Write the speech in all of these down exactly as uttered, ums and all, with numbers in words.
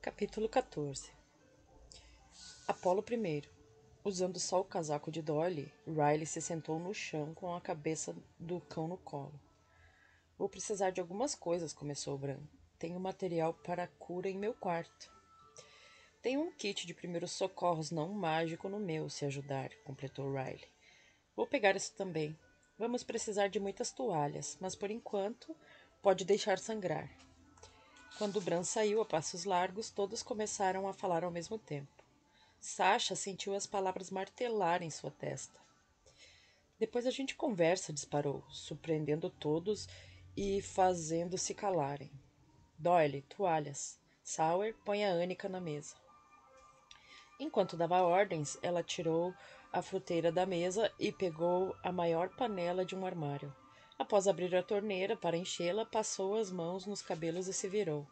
Capítulo quatorze. Apolo I. Usando só o casaco de Dolly, Riley se sentou no chão com a cabeça do cão no colo. Vou precisar de algumas coisas, começou Bran. Tenho material para cura em meu quarto. Tenho um kit de primeiros socorros não mágico no meu, se ajudar, completou Riley. Vou pegar isso também. Vamos precisar de muitas toalhas, mas por enquanto pode deixar sangrar. Quando Bran saiu a passos largos, todos começaram a falar ao mesmo tempo. Sasha sentiu as palavras martelar em sua testa. Depois a gente conversa, disparou, surpreendendo todos e fazendo-se calarem. Doyle, toalhas. Sawyer, põe a Anika na mesa. Enquanto dava ordens, ela tirou a fruteira da mesa e pegou a maior panela de um armário. Após abrir a torneira para enchê-la, passou as mãos nos cabelos e se virou.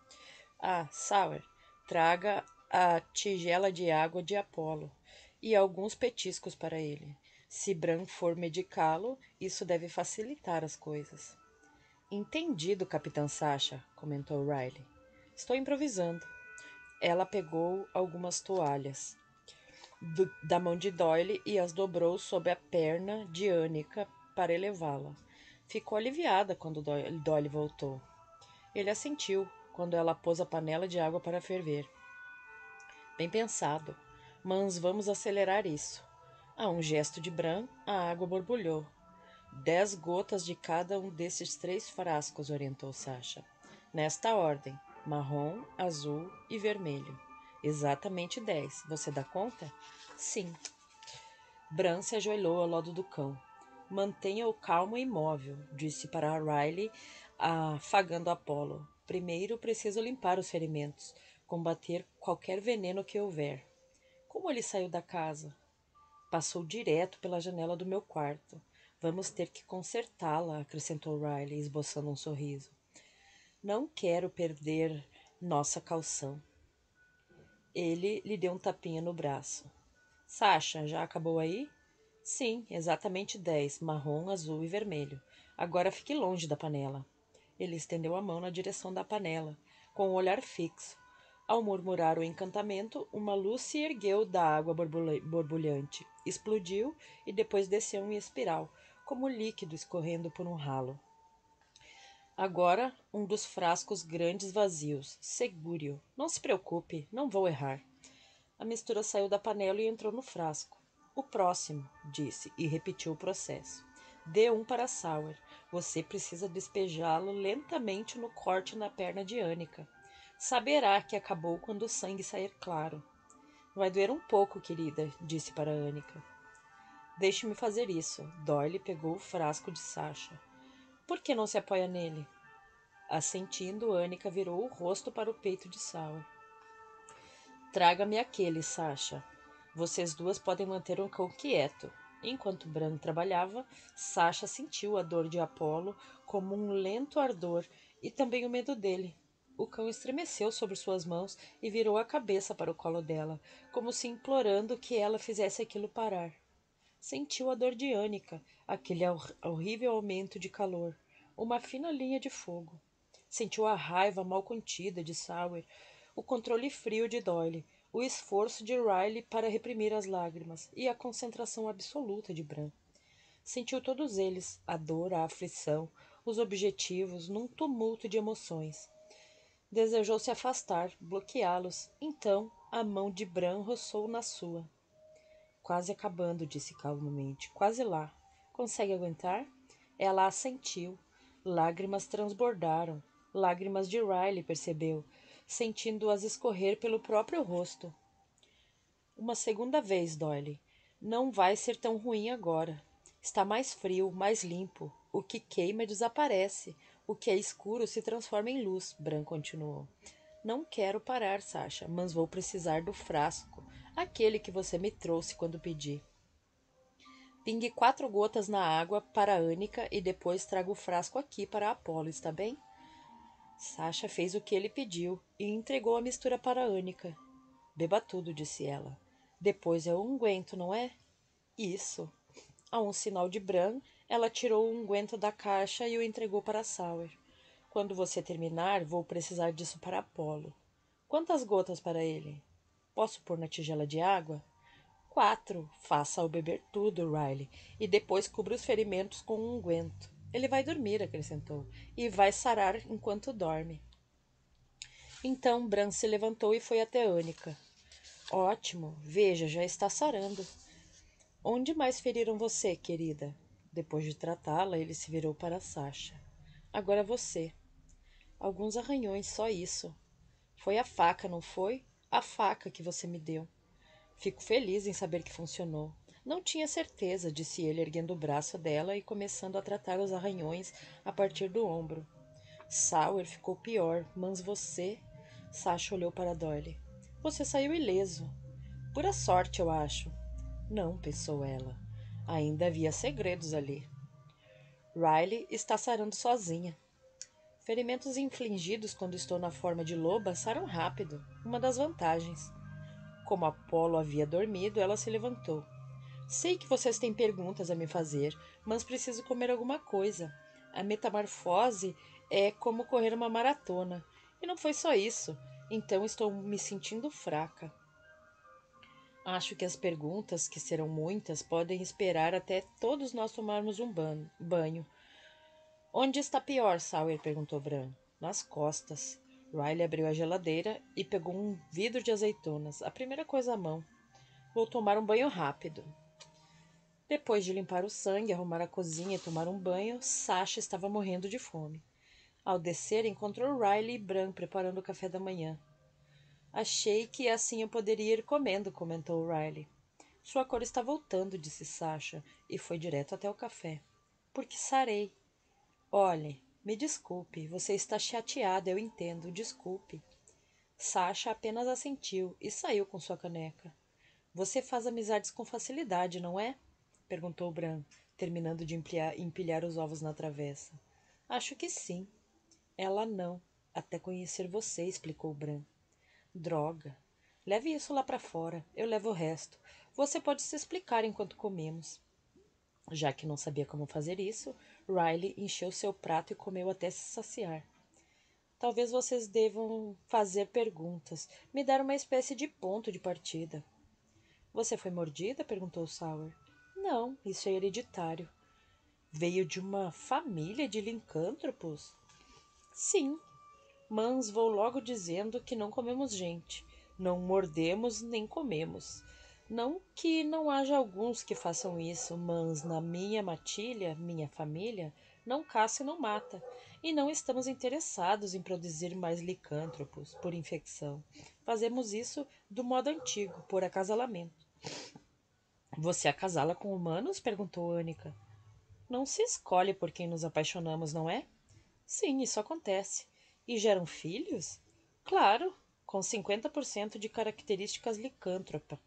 Ah, Sawyer, traga a tigela de água de Apolo e alguns petiscos para ele. Se Bran for medicá-lo, isso deve facilitar as coisas. Entendido, Capitã Sasha, comentou Riley. Estou improvisando. Ela pegou algumas toalhas do, da mão de Doyle e as dobrou sob a perna de Anika para elevá-la. Ficou aliviada quando Doyle, Doyle voltou. Ele assentiu quando ela pôs a panela de água para ferver. Bem pensado, mas vamos acelerar isso. A um gesto de Bran, a água borbulhou. Dez gotas de cada um desses três frascos, orientou Sasha. Nesta ordem, marrom, azul e vermelho. Exatamente dez. Você dá conta? Sim. Bran se ajoelhou ao lado do cão. Mantenha-o calmo e imóvel, disse para Riley, afagando Apolo. Primeiro preciso limpar os ferimentos, combater qualquer veneno que houver. Como ele saiu da casa? Passou direto pela janela do meu quarto. Vamos ter que consertá-la, acrescentou Riley, esboçando um sorriso. Não quero perder nossa calção. Ele lhe deu um tapinha no braço. Sasha, já acabou aí? Sim, exatamente dez, marrom, azul e vermelho. Agora fique longe da panela. Ele estendeu a mão na direção da panela, com o olhar fixo. Ao murmurar o encantamento, uma luz se ergueu da água borbulhante, explodiu e depois desceu em espiral, como líquido escorrendo por um ralo. Agora, um dos frascos grandes vazios. Segure-o. Não se preocupe, não vou errar. A mistura saiu da panela e entrou no frasco. O próximo, disse, e repetiu o processo. Dê um para Sawyer. Você precisa despejá-lo lentamente no corte na perna de Anika. Saberá que acabou quando o sangue sair claro. Vai doer um pouco, querida, disse para Anika. Deixe-me fazer isso. Doyle pegou o frasco de Sasha. Por que não se apoia nele? Assentindo, Anika virou o rosto para o peito de Sawyer. Traga-me aquele, Sasha. Vocês duas podem manter um cão quieto. Enquanto Bran trabalhava, Sasha sentiu a dor de Apolo como um lento ardor e também o medo dele. O cão estremeceu sobre suas mãos e virou a cabeça para o colo dela, como se implorando que ela fizesse aquilo parar. Sentiu a dor de Anika, aquele horrível aumento de calor, uma fina linha de fogo. Sentiu a raiva mal contida de Sawyer, o controle frio de Doyle, o esforço de Riley para reprimir as lágrimas e a concentração absoluta de Bran. Sentiu todos eles, a dor, a aflição, os objetivos, num tumulto de emoções. Desejou se afastar, bloqueá-los. Então, a mão de Bran roçou na sua. Quase acabando, disse calmamente. Quase lá. Consegue aguentar? Ela assentiu. Lágrimas transbordaram. Lágrimas de Riley, percebeu, sentindo-as escorrer pelo próprio rosto. Uma segunda vez, Doyle. Não vai ser tão ruim agora. Está mais frio, mais limpo. O que queima desaparece. O que é escuro se transforma em luz, Bran continuou. Não quero parar, Sasha, mas vou precisar do frasco, aquele que você me trouxe quando pedi. Pingue quatro gotas na água para Anika e depois traga o frasco aqui para Apolo, está bem? Sasha fez o que ele pediu e entregou a mistura para Anika. Beba tudo, disse ela. Depois é o unguento, não é? Isso. A um sinal de Bran, ela tirou o unguento da caixa e o entregou para Sawyer. Quando você terminar, vou precisar disso para Apolo. Quantas gotas para ele? Posso pôr na tigela de água? Quatro. Faça-o beber tudo, Riley, e depois cubra os ferimentos com um unguento. Ele vai dormir, acrescentou, e vai sarar enquanto dorme. Então Bran se levantou e foi até Ânica. Ótimo, veja, já está sarando. Onde mais feriram você, querida? Depois de tratá-la, ele se virou para Sasha. Agora você. Alguns arranhões, só isso. Foi a faca, não foi? A faca que você me deu. Fico feliz em saber que funcionou. Não tinha certeza, disse ele, erguendo o braço dela e começando a tratar os arranhões a partir do ombro. Sawyer ficou pior, mas você... Sasha olhou para Doyle. Você saiu ileso. Pura sorte, eu acho. Não, pensou ela. Ainda havia segredos ali. Riley está sarando sozinha. Ferimentos infligidos quando estou na forma de loba saram rápido, uma das vantagens. Como Apolo havia dormido, ela se levantou. Sei que vocês têm perguntas a me fazer, mas preciso comer alguma coisa. A metamorfose é como correr uma maratona. E não foi só isso. Então estou me sentindo fraca. Acho que as perguntas, que serão muitas, podem esperar até todos nós tomarmos um banho. Onde está pior? Sawyer perguntou Bran. Nas costas. Riley abriu a geladeira e pegou um vidro de azeitonas, a primeira coisa à mão. Vou tomar um banho rápido. Depois de limpar o sangue, arrumar a cozinha e tomar um banho, Sasha estava morrendo de fome. Ao descer, encontrou Riley e Bran preparando o café da manhã. Achei que assim eu poderia ir comendo, comentou Riley. Sua cor está voltando, disse Sasha, e foi direto até o café. Porque sarei. Olhe, me desculpe, você está chateada, eu entendo, desculpe. Sasha apenas assentiu e saiu com sua caneca. Você faz amizades com facilidade, não é? Perguntou Bran, terminando de empilhar, empilhar os ovos na travessa. Acho que sim. Ela não, até conhecer você, explicou Bran. Droga. Leve isso lá para fora, eu levo o resto. Você pode se explicar enquanto comemos. Já que não sabia como fazer isso, Riley encheu seu prato e comeu até se saciar. Talvez vocês devam fazer perguntas, me dar uma espécie de ponto de partida. Você foi mordida? Perguntou Sawyer. Não, isso é hereditário. Veio de uma família de licântropos? Sim, mas vou logo dizendo que não comemos gente. Não mordemos nem comemos. Não que não haja alguns que façam isso, mas na minha matilha, minha família, não caça e não mata. E não estamos interessados em produzir mais licântropos por infecção. Fazemos isso do modo antigo, por acasalamento. Você acasala com humanos? Perguntou Ânica. Não se escolhe por quem nos apaixonamos, não é? Sim, isso acontece. E geram filhos? Claro, com cinquenta por cento de características licântropa,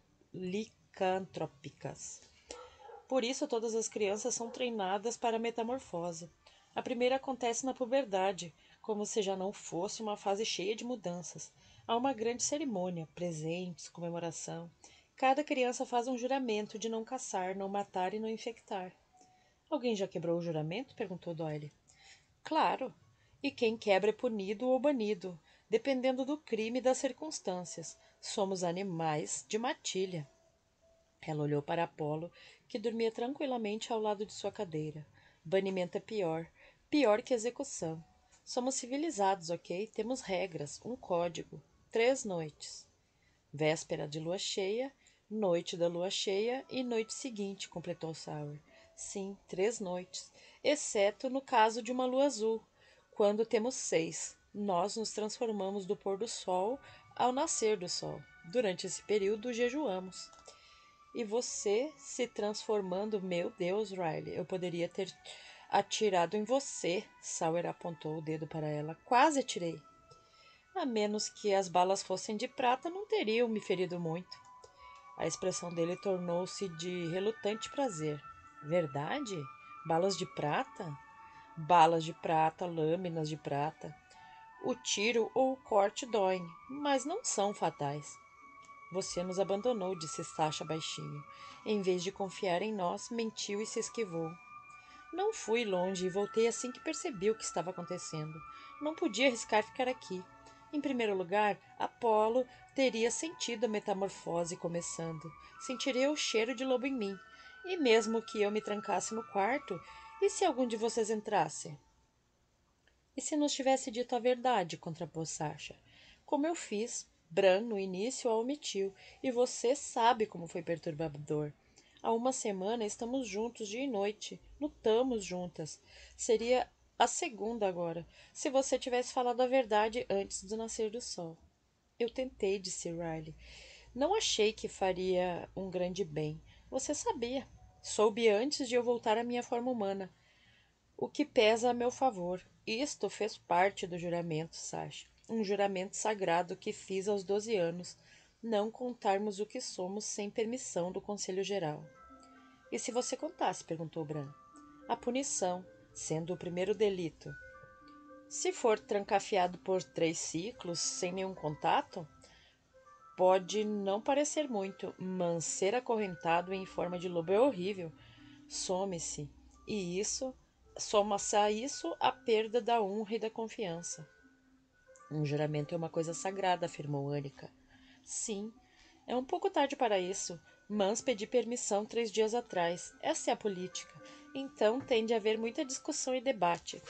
licantrópicas. Por isso, todas as crianças são treinadas para a metamorfose. A primeira acontece na puberdade, como se já não fosse uma fase cheia de mudanças. Há uma grande cerimônia, presentes, comemoração. Cada criança faz um juramento de não caçar, não matar e não infectar. Alguém já quebrou o juramento? Perguntou Doyle. Claro. E quem quebra é punido ou banido, dependendo do crime e das circunstâncias. Somos animais de matilha. Ela olhou para Apolo, que dormia tranquilamente ao lado de sua cadeira. Banimento é pior. Pior que execução. Somos civilizados, ok? Temos regras, um código. Três noites. Véspera de lua cheia, noite da lua cheia e noite seguinte, completou Sawyer. Sim, três noites, exceto no caso de uma lua azul, quando temos seis. Nós nos transformamos do pôr do sol ao nascer do sol. Durante esse período, jejuamos. E você se transformando, meu Deus, Riley, eu poderia ter atirado em você. Sawyer apontou o dedo para ela. Quase atirei. A menos que as balas fossem de prata, não teriam me ferido muito. A expressão dele tornou-se de relutante prazer. Verdade? Balas de prata? Balas de prata, lâminas de prata. O tiro ou o corte doem, mas não são fatais. Você nos abandonou, disse Sasha baixinho. Em vez de confiar em nós, mentiu e se esquivou. Não fui longe e voltei assim que percebi o que estava acontecendo. Não podia arriscar ficar aqui. Em primeiro lugar, Apolo teria sentido a metamorfose começando. Sentiria o cheiro de lobo em mim. E mesmo que eu me trancasse no quarto, e se algum de vocês entrasse? E se nos tivesse dito a verdade, contrapôs Sasha. Como eu fiz, Bran no início a omitiu, e você sabe como foi perturbador. Há uma semana estamos juntos dia e noite, lutamos juntas. Seria a segunda agora, se você tivesse falado a verdade antes do nascer do sol. Eu tentei, disse Riley. Não achei que faria um grande bem. Você sabia. Soube antes de eu voltar à minha forma humana. O que pesa a meu favor. Isto fez parte do juramento, Sasha. Um juramento sagrado que fiz aos doze anos. Não contarmos o que somos sem permissão do Conselho Geral. E se você contasse? Perguntou Bran. A punição, sendo o primeiro delito. Se for trancafiado por três ciclos, sem nenhum contato, pode não parecer muito, mas ser acorrentado em forma de lobo é horrível. Some-se. E isso, soma-se a isso a perda da honra e da confiança. Um juramento é uma coisa sagrada, afirmou Annika. Sim, é um pouco tarde para isso, mas pedi permissão três dias atrás. Essa é a política. Então tem de haver muita discussão e debate.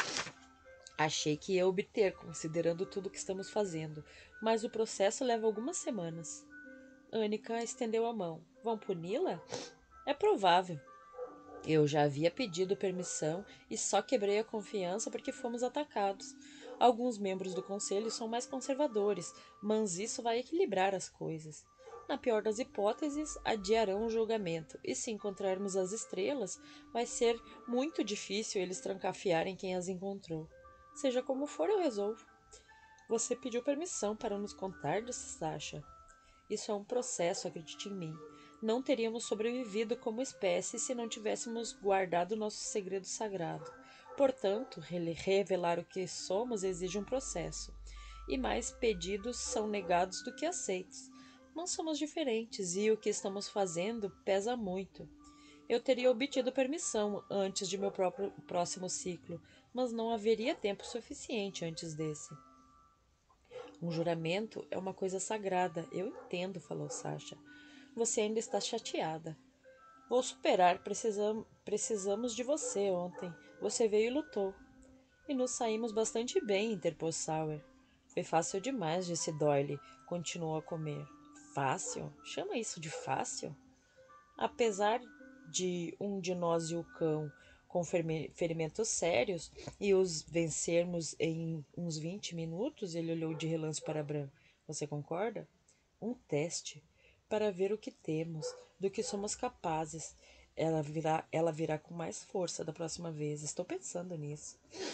Achei que ia obter, considerando tudo o que estamos fazendo, mas o processo leva algumas semanas. Annika estendeu a mão. Vão puni-la? É provável. Eu já havia pedido permissão e só quebrei a confiança porque fomos atacados. Alguns membros do conselho são mais conservadores, mas isso vai equilibrar as coisas. Na pior das hipóteses, adiarão o julgamento, e se encontrarmos as estrelas, vai ser muito difícil eles trancafiarem quem as encontrou. Seja como for, eu resolvo. Você pediu permissão para nos contar, disse Sasha. Isso é um processo, acredite em mim. Não teríamos sobrevivido como espécie se não tivéssemos guardado nosso segredo sagrado. Portanto, revelar o que somos exige um processo. E mais pedidos são negados do que aceitos. Não somos diferentes e o que estamos fazendo pesa muito. Eu teria obtido permissão antes de meu próprio próximo ciclo, mas não haveria tempo suficiente antes desse. Um juramento é uma coisa sagrada, eu entendo, falou Sasha. Você ainda está chateada. Vou superar, precisam, precisamos de você ontem. Você veio e lutou. E nos saímos bastante bem, interpôs Sawyer. Foi fácil demais, disse Doyle. Continuou a comer. Fácil? Chama isso de fácil? Apesar de um de nós e o cão com ferimentos sérios e os vencermos em uns vinte minutos, ele olhou de relance para Bran. Você concorda? Um teste para ver o que temos, do que somos capazes. Ela virá, ela virá com mais força da próxima vez. Estou pensando nisso.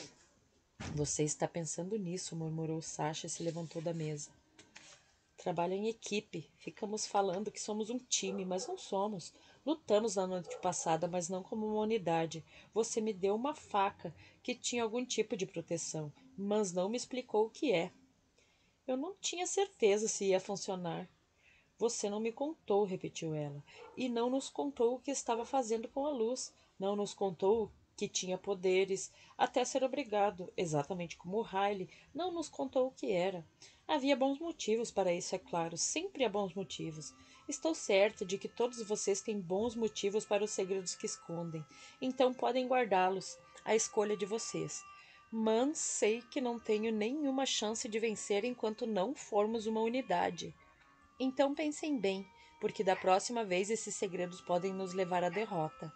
Você está pensando nisso, murmurou Sasha e se levantou da mesa. Trabalho em equipe. Ficamos falando que somos um time, mas não somos. Lutamos na noite passada, mas não como uma unidade. Você me deu uma faca que tinha algum tipo de proteção, mas não me explicou o que é. Eu não tinha certeza se ia funcionar. Você não me contou, repetiu ela, e não nos contou o que estava fazendo com a luz. Não nos contou que tinha poderes, até ser obrigado, exatamente como Riley, não nos contou o que era. Havia bons motivos para isso, é claro, sempre há bons motivos. Estou certa de que todos vocês têm bons motivos para os segredos que escondem, então podem guardá-los, à escolha de vocês. Mas sei que não tenho nenhuma chance de vencer enquanto não formos uma unidade. Então pensem bem, porque da próxima vez esses segredos podem nos levar à derrota.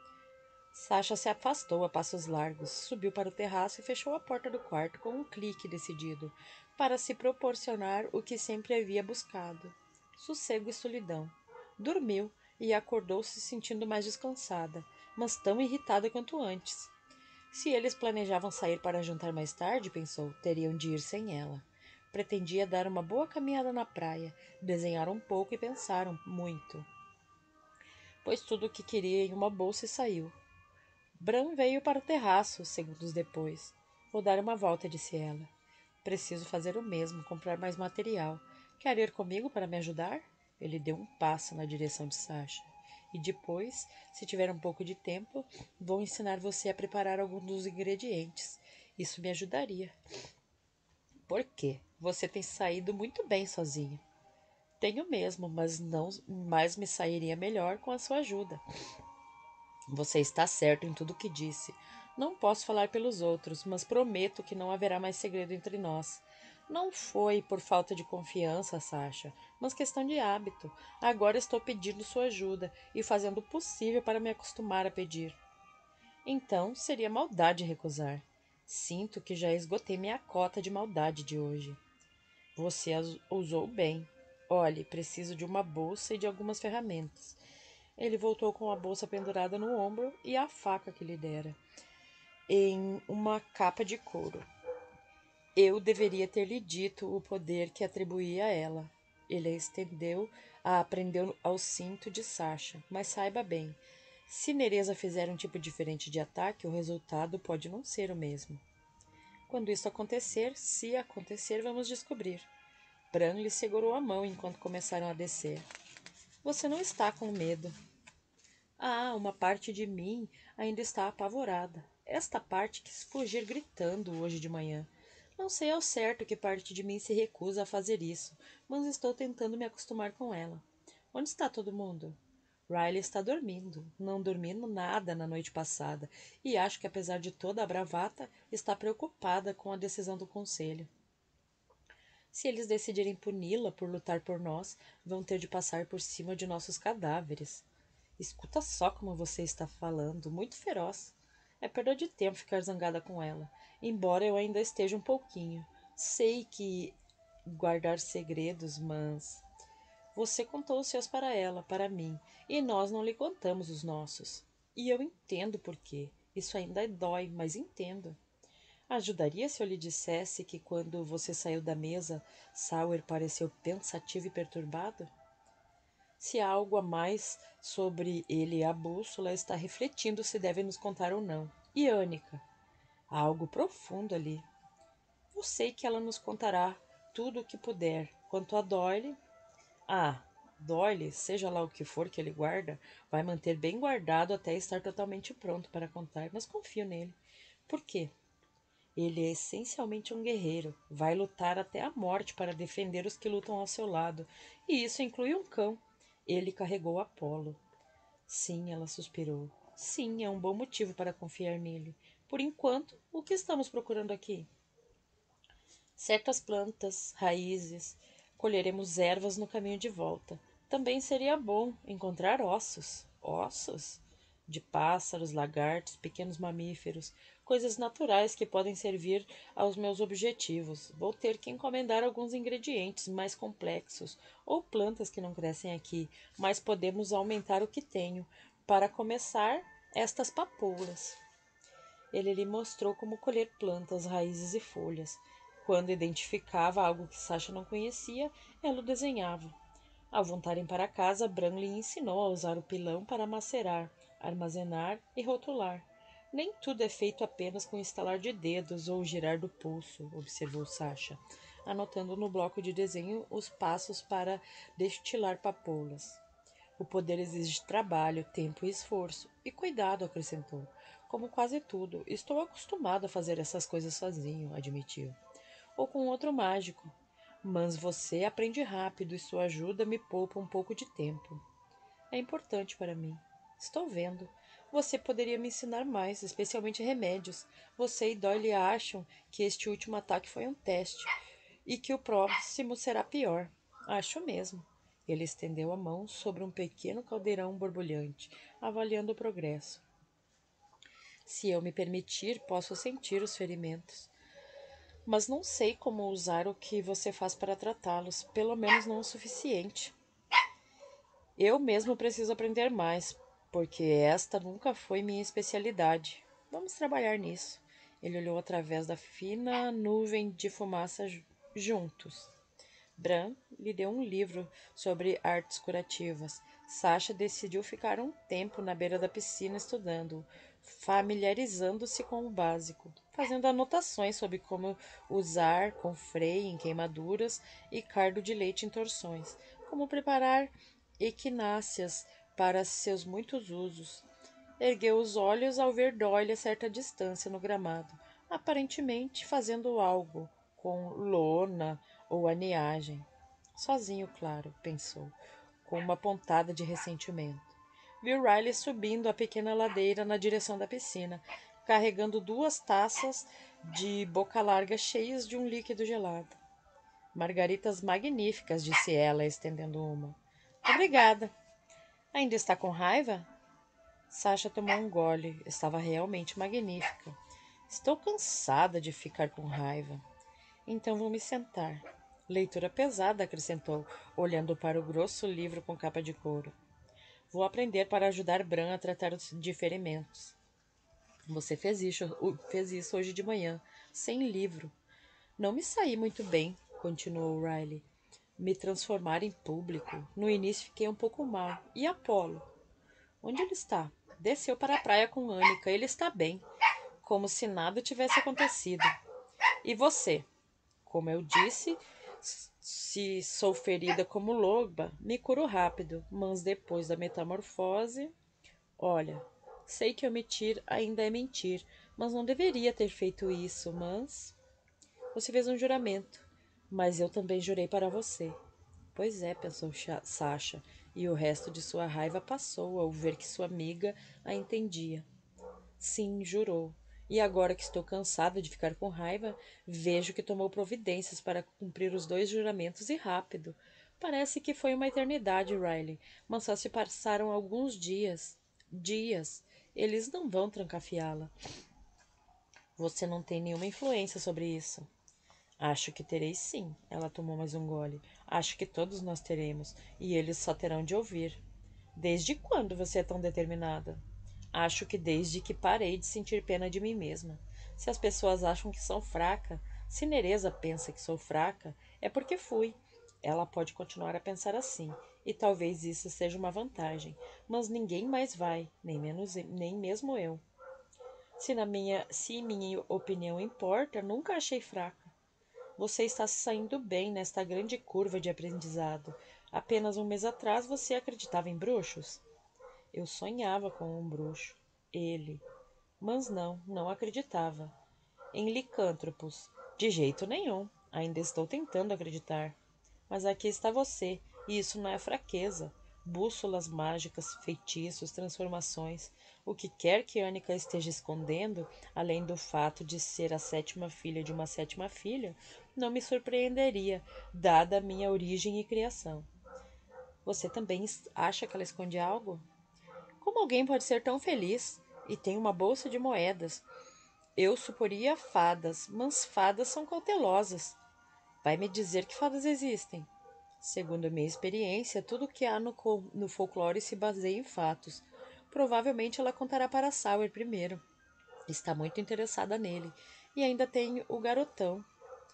Sasha se afastou a passos largos, subiu para o terraço e fechou a porta do quarto com um clique decidido, para se proporcionar o que sempre havia buscado: sossego e solidão. Dormiu e acordou se sentindo mais descansada, mas tão irritada quanto antes. Se eles planejavam sair para jantar mais tarde, pensou, teriam de ir sem ela. Pretendia dar uma boa caminhada na praia, desenhar um pouco e pensar muito. Pôs tudo o que queria em uma bolsa e saiu. Bran veio para o terraço, segundos depois. Vou dar uma volta, disse ela. Preciso fazer o mesmo, comprar mais material. Quer ir comigo para me ajudar? Ele deu um passo na direção de Sasha. E depois, se tiver um pouco de tempo, vou ensinar você a preparar alguns dos ingredientes. Isso me ajudaria. Por quê? Você tem saído muito bem sozinha. Tenho mesmo, mas não, mas me sairia melhor com a sua ajuda. Você está certo em tudo o que disse. Não posso falar pelos outros, mas prometo que não haverá mais segredo entre nós. Não foi por falta de confiança, Sasha, mas questão de hábito. Agora estou pedindo sua ajuda e fazendo o possível para me acostumar a pedir. Então, seria maldade recusar. Sinto que já esgotei minha cota de maldade de hoje. Você as usou bem. Olhe, preciso de uma bolsa e de algumas ferramentas. Ele voltou com a bolsa pendurada no ombro e a faca que lhe dera, em uma capa de couro. Eu deveria ter lhe dito o poder que atribuía a ela. Ele a estendeu, a prendeu ao cinto de Sasha, mas saiba bem, se Nereza fizer um tipo diferente de ataque, o resultado pode não ser o mesmo. Quando isso acontecer, se acontecer, vamos descobrir. Bran lhe segurou a mão enquanto começaram a descer. Você não está com medo. Ah, uma parte de mim ainda está apavorada. Esta parte quis fugir gritando hoje de manhã. Não sei ao certo que parte de mim se recusa a fazer isso, mas estou tentando me acostumar com ela. Onde está todo mundo? Riley está dormindo, não dormindo nada na noite passada, e acho que, apesar de toda a bravata, está preocupada com a decisão do conselho. Se eles decidirem puni-la por lutar por nós, vão ter de passar por cima de nossos cadáveres. Escuta só como você está falando, muito feroz. É perda de tempo ficar zangada com ela, embora eu ainda esteja um pouquinho. Sei que guardar segredos, mas você contou os seus para ela, para mim, e nós não lhe contamos os nossos. E eu entendo por quê. Isso ainda dói, mas entendo. Ajudaria se eu lhe dissesse que quando você saiu da mesa, Sauer pareceu pensativo e perturbado? Se há algo a mais sobre ele, a bússola está refletindo se deve nos contar ou não. E Annika? Há algo profundo ali. Eu sei que ela nos contará tudo o que puder. Quanto a Doyle... Ah, Doyle, seja lá o que for que ele guarda, vai manter bem guardado até estar totalmente pronto para contar, mas confio nele. Por quê? Ele é essencialmente um guerreiro. Vai lutar até a morte para defender os que lutam ao seu lado. E isso inclui um cão. Ele carregou Apolo. Sim, ela suspirou. Sim, é um bom motivo para confiar nele. Por enquanto, o que estamos procurando aqui? Certas plantas, raízes. Colheremos ervas no caminho de volta. Também seria bom encontrar ossos. Ossos? De pássaros, lagartos, pequenos mamíferos, coisas naturais que podem servir aos meus objetivos. Vou ter que encomendar alguns ingredientes mais complexos ou plantas que não crescem aqui, mas podemos aumentar o que tenho. Para começar, estas papoulas. Ele lhe mostrou como colher plantas, raízes e folhas. Quando identificava algo que Sasha não conhecia, ela o desenhava. Ao voltarem para casa, Bran lhe ensinou a usar o pilão para macerar, armazenar e rotular. Nem tudo é feito apenas com estalar de dedos ou girar do pulso, observou Sasha, anotando no bloco de desenho os passos para destilar papoulas. O poder exige trabalho, tempo e esforço. E cuidado, acrescentou. Como quase tudo, estou acostumado a fazer essas coisas sozinho, admitiu. Ou com outro mágico. Mas você aprende rápido e sua ajuda me poupa um pouco de tempo. É importante para mim. Estou vendo. Você poderia me ensinar mais, especialmente remédios. Você e Doyle acham que este último ataque foi um teste e que o próximo será pior. Acho mesmo. Ele estendeu a mão sobre um pequeno caldeirão borbulhante, avaliando o progresso. Se eu me permitir, posso sentir os ferimentos. Mas não sei como usar o que você faz para tratá-los, pelo menos não o suficiente. Eu mesmo preciso aprender mais, porque esta nunca foi minha especialidade. Vamos trabalhar nisso. Ele olhou através da fina nuvem de fumaça juntos. Bran lhe deu um livro sobre artes curativas. Sasha decidiu ficar um tempo na beira da piscina estudando, familiarizando-se com o básico, fazendo anotações sobre como usar confrei em queimaduras e cardo de leite em torções, como preparar equináceas para seus muitos usos. Ergueu os olhos ao ver Doyle a certa distância no gramado, aparentemente fazendo algo com lona ou aniagem. Sozinho, claro, pensou, com uma pontada de ressentimento. Viu Riley subindo a pequena ladeira na direção da piscina, carregando duas taças de boca larga cheias de um líquido gelado. Margaritas magníficas, disse ela, estendendo uma. Obrigada. Ainda está com raiva? Sasha tomou um gole. Estava realmente magnífica. Estou cansada de ficar com raiva. Então vou me sentar. Leitura pesada, acrescentou, olhando para o grosso livro com capa de couro. Vou aprender para ajudar Bran a tratar de ferimentos. Você fez isso, fez isso hoje de manhã, sem livro. Não me saí muito bem, continuou Riley. Me transformar em público. No início fiquei um pouco mal. E Apolo? Onde ele está? Desceu para a praia com Anika. Ele está bem. Como se nada tivesse acontecido. E você? Como eu disse, se sou ferida como loba, me curo rápido. Mas depois da metamorfose... Olha, sei que omitir ainda é mentir, mas não deveria ter feito isso, mas... Você fez um juramento, mas eu também jurei para você. Pois é, pensou Sasha, e o resto de sua raiva passou ao ver que sua amiga a entendia. Sim, jurou. E agora que estou cansada de ficar com raiva, vejo que tomou providências para cumprir os dois juramentos e rápido. Parece que foi uma eternidade, Riley, mas só se passaram alguns dias. Dias. Eles não vão trancafiá-la. Você não tem nenhuma influência sobre isso. Acho que terei sim. Ela tomou mais um gole. Acho que todos nós teremos, e eles só terão de ouvir. Desde quando você é tão determinada? Acho que desde que parei de sentir pena de mim mesma. Se as pessoas acham que sou fraca, se Nereza pensa que sou fraca, é porque fui. Ela pode continuar a pensar assim, e talvez isso seja uma vantagem, mas ninguém mais vai, nem, menos, nem mesmo eu. Se, na minha, se minha opinião importa, nunca achei fraca. Você está se saindo bem nesta grande curva de aprendizado. Apenas um mês atrás você acreditava em bruxos? Eu sonhava com um bruxo. Ele. Mas não, não acreditava. Em licântropos. De jeito nenhum. Ainda estou tentando acreditar. Mas aqui está você, e isso não é fraqueza. Bússolas mágicas, feitiços, transformações. O que quer que Anika esteja escondendo, além do fato de ser a sétima filha de uma sétima filha, não me surpreenderia, dada a minha origem e criação. Você também acha que ela esconde algo? Como alguém pode ser tão feliz? E tem uma bolsa de moedas. Eu suporia fadas, mas fadas são cautelosas. Vai me dizer que fadas existem. Segundo a minha experiência, tudo o que há no, no folclore se baseia em fatos. Provavelmente ela contará para Sauer primeiro. Está muito interessada nele. E ainda tem o garotão.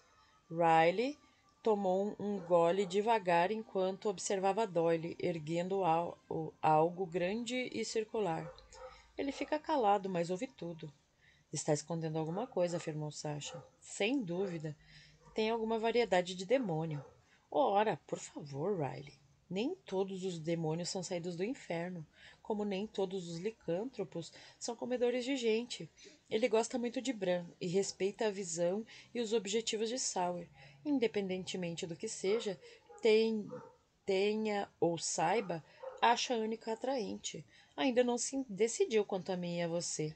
Riley tomou um gole devagar enquanto observava Doyle, erguendo algo grande e circular. Ele fica calado, mas ouve tudo. Está escondendo alguma coisa, afirmou Sasha. Sem dúvida. Tem alguma variedade de demônio. Ora, por favor, Riley. Nem todos os demônios são saídos do inferno, como nem todos os licântropos são comedores de gente. Ele gosta muito de Bran e respeita a visão e os objetivos de Sauer. Independentemente do que seja, tem, tenha ou saiba, acha a Anika atraente. Ainda não se decidiu quanto a mim e a você.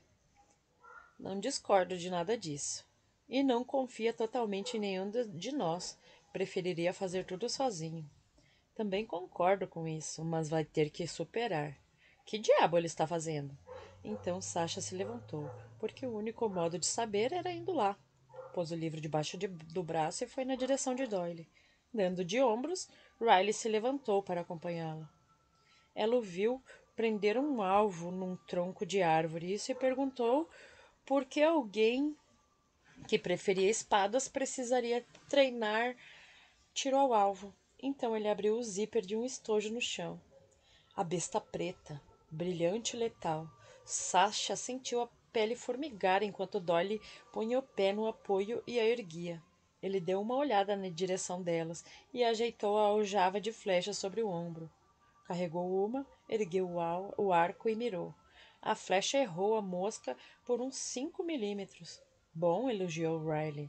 Não discordo de nada disso. E não confia totalmente em nenhum de nós. Preferiria fazer tudo sozinho. Também concordo com isso, mas vai ter que superar. Que diabo ele está fazendo? Então Sasha se levantou, porque o único modo de saber era indo lá. Pôs o livro debaixo de, do braço e foi na direção de Doyle. Dando de ombros, Riley se levantou para acompanhá-la. Ela o viu prender um alvo num tronco de árvore e se perguntou por que alguém que preferia espadas precisaria treinar tiro ao alvo. Então ele abriu o zíper de um estojo no chão. A besta preta, brilhante e letal. Sasha sentiu a pele formigar enquanto Doyle punha o pé no apoio e a erguia. Ele deu uma olhada na direção delas e ajeitou a aljava de flecha sobre o ombro. Carregou uma, ergueu o arco e mirou. A flecha errou a mosca por uns cinco milímetros. Bom, elogiou Riley.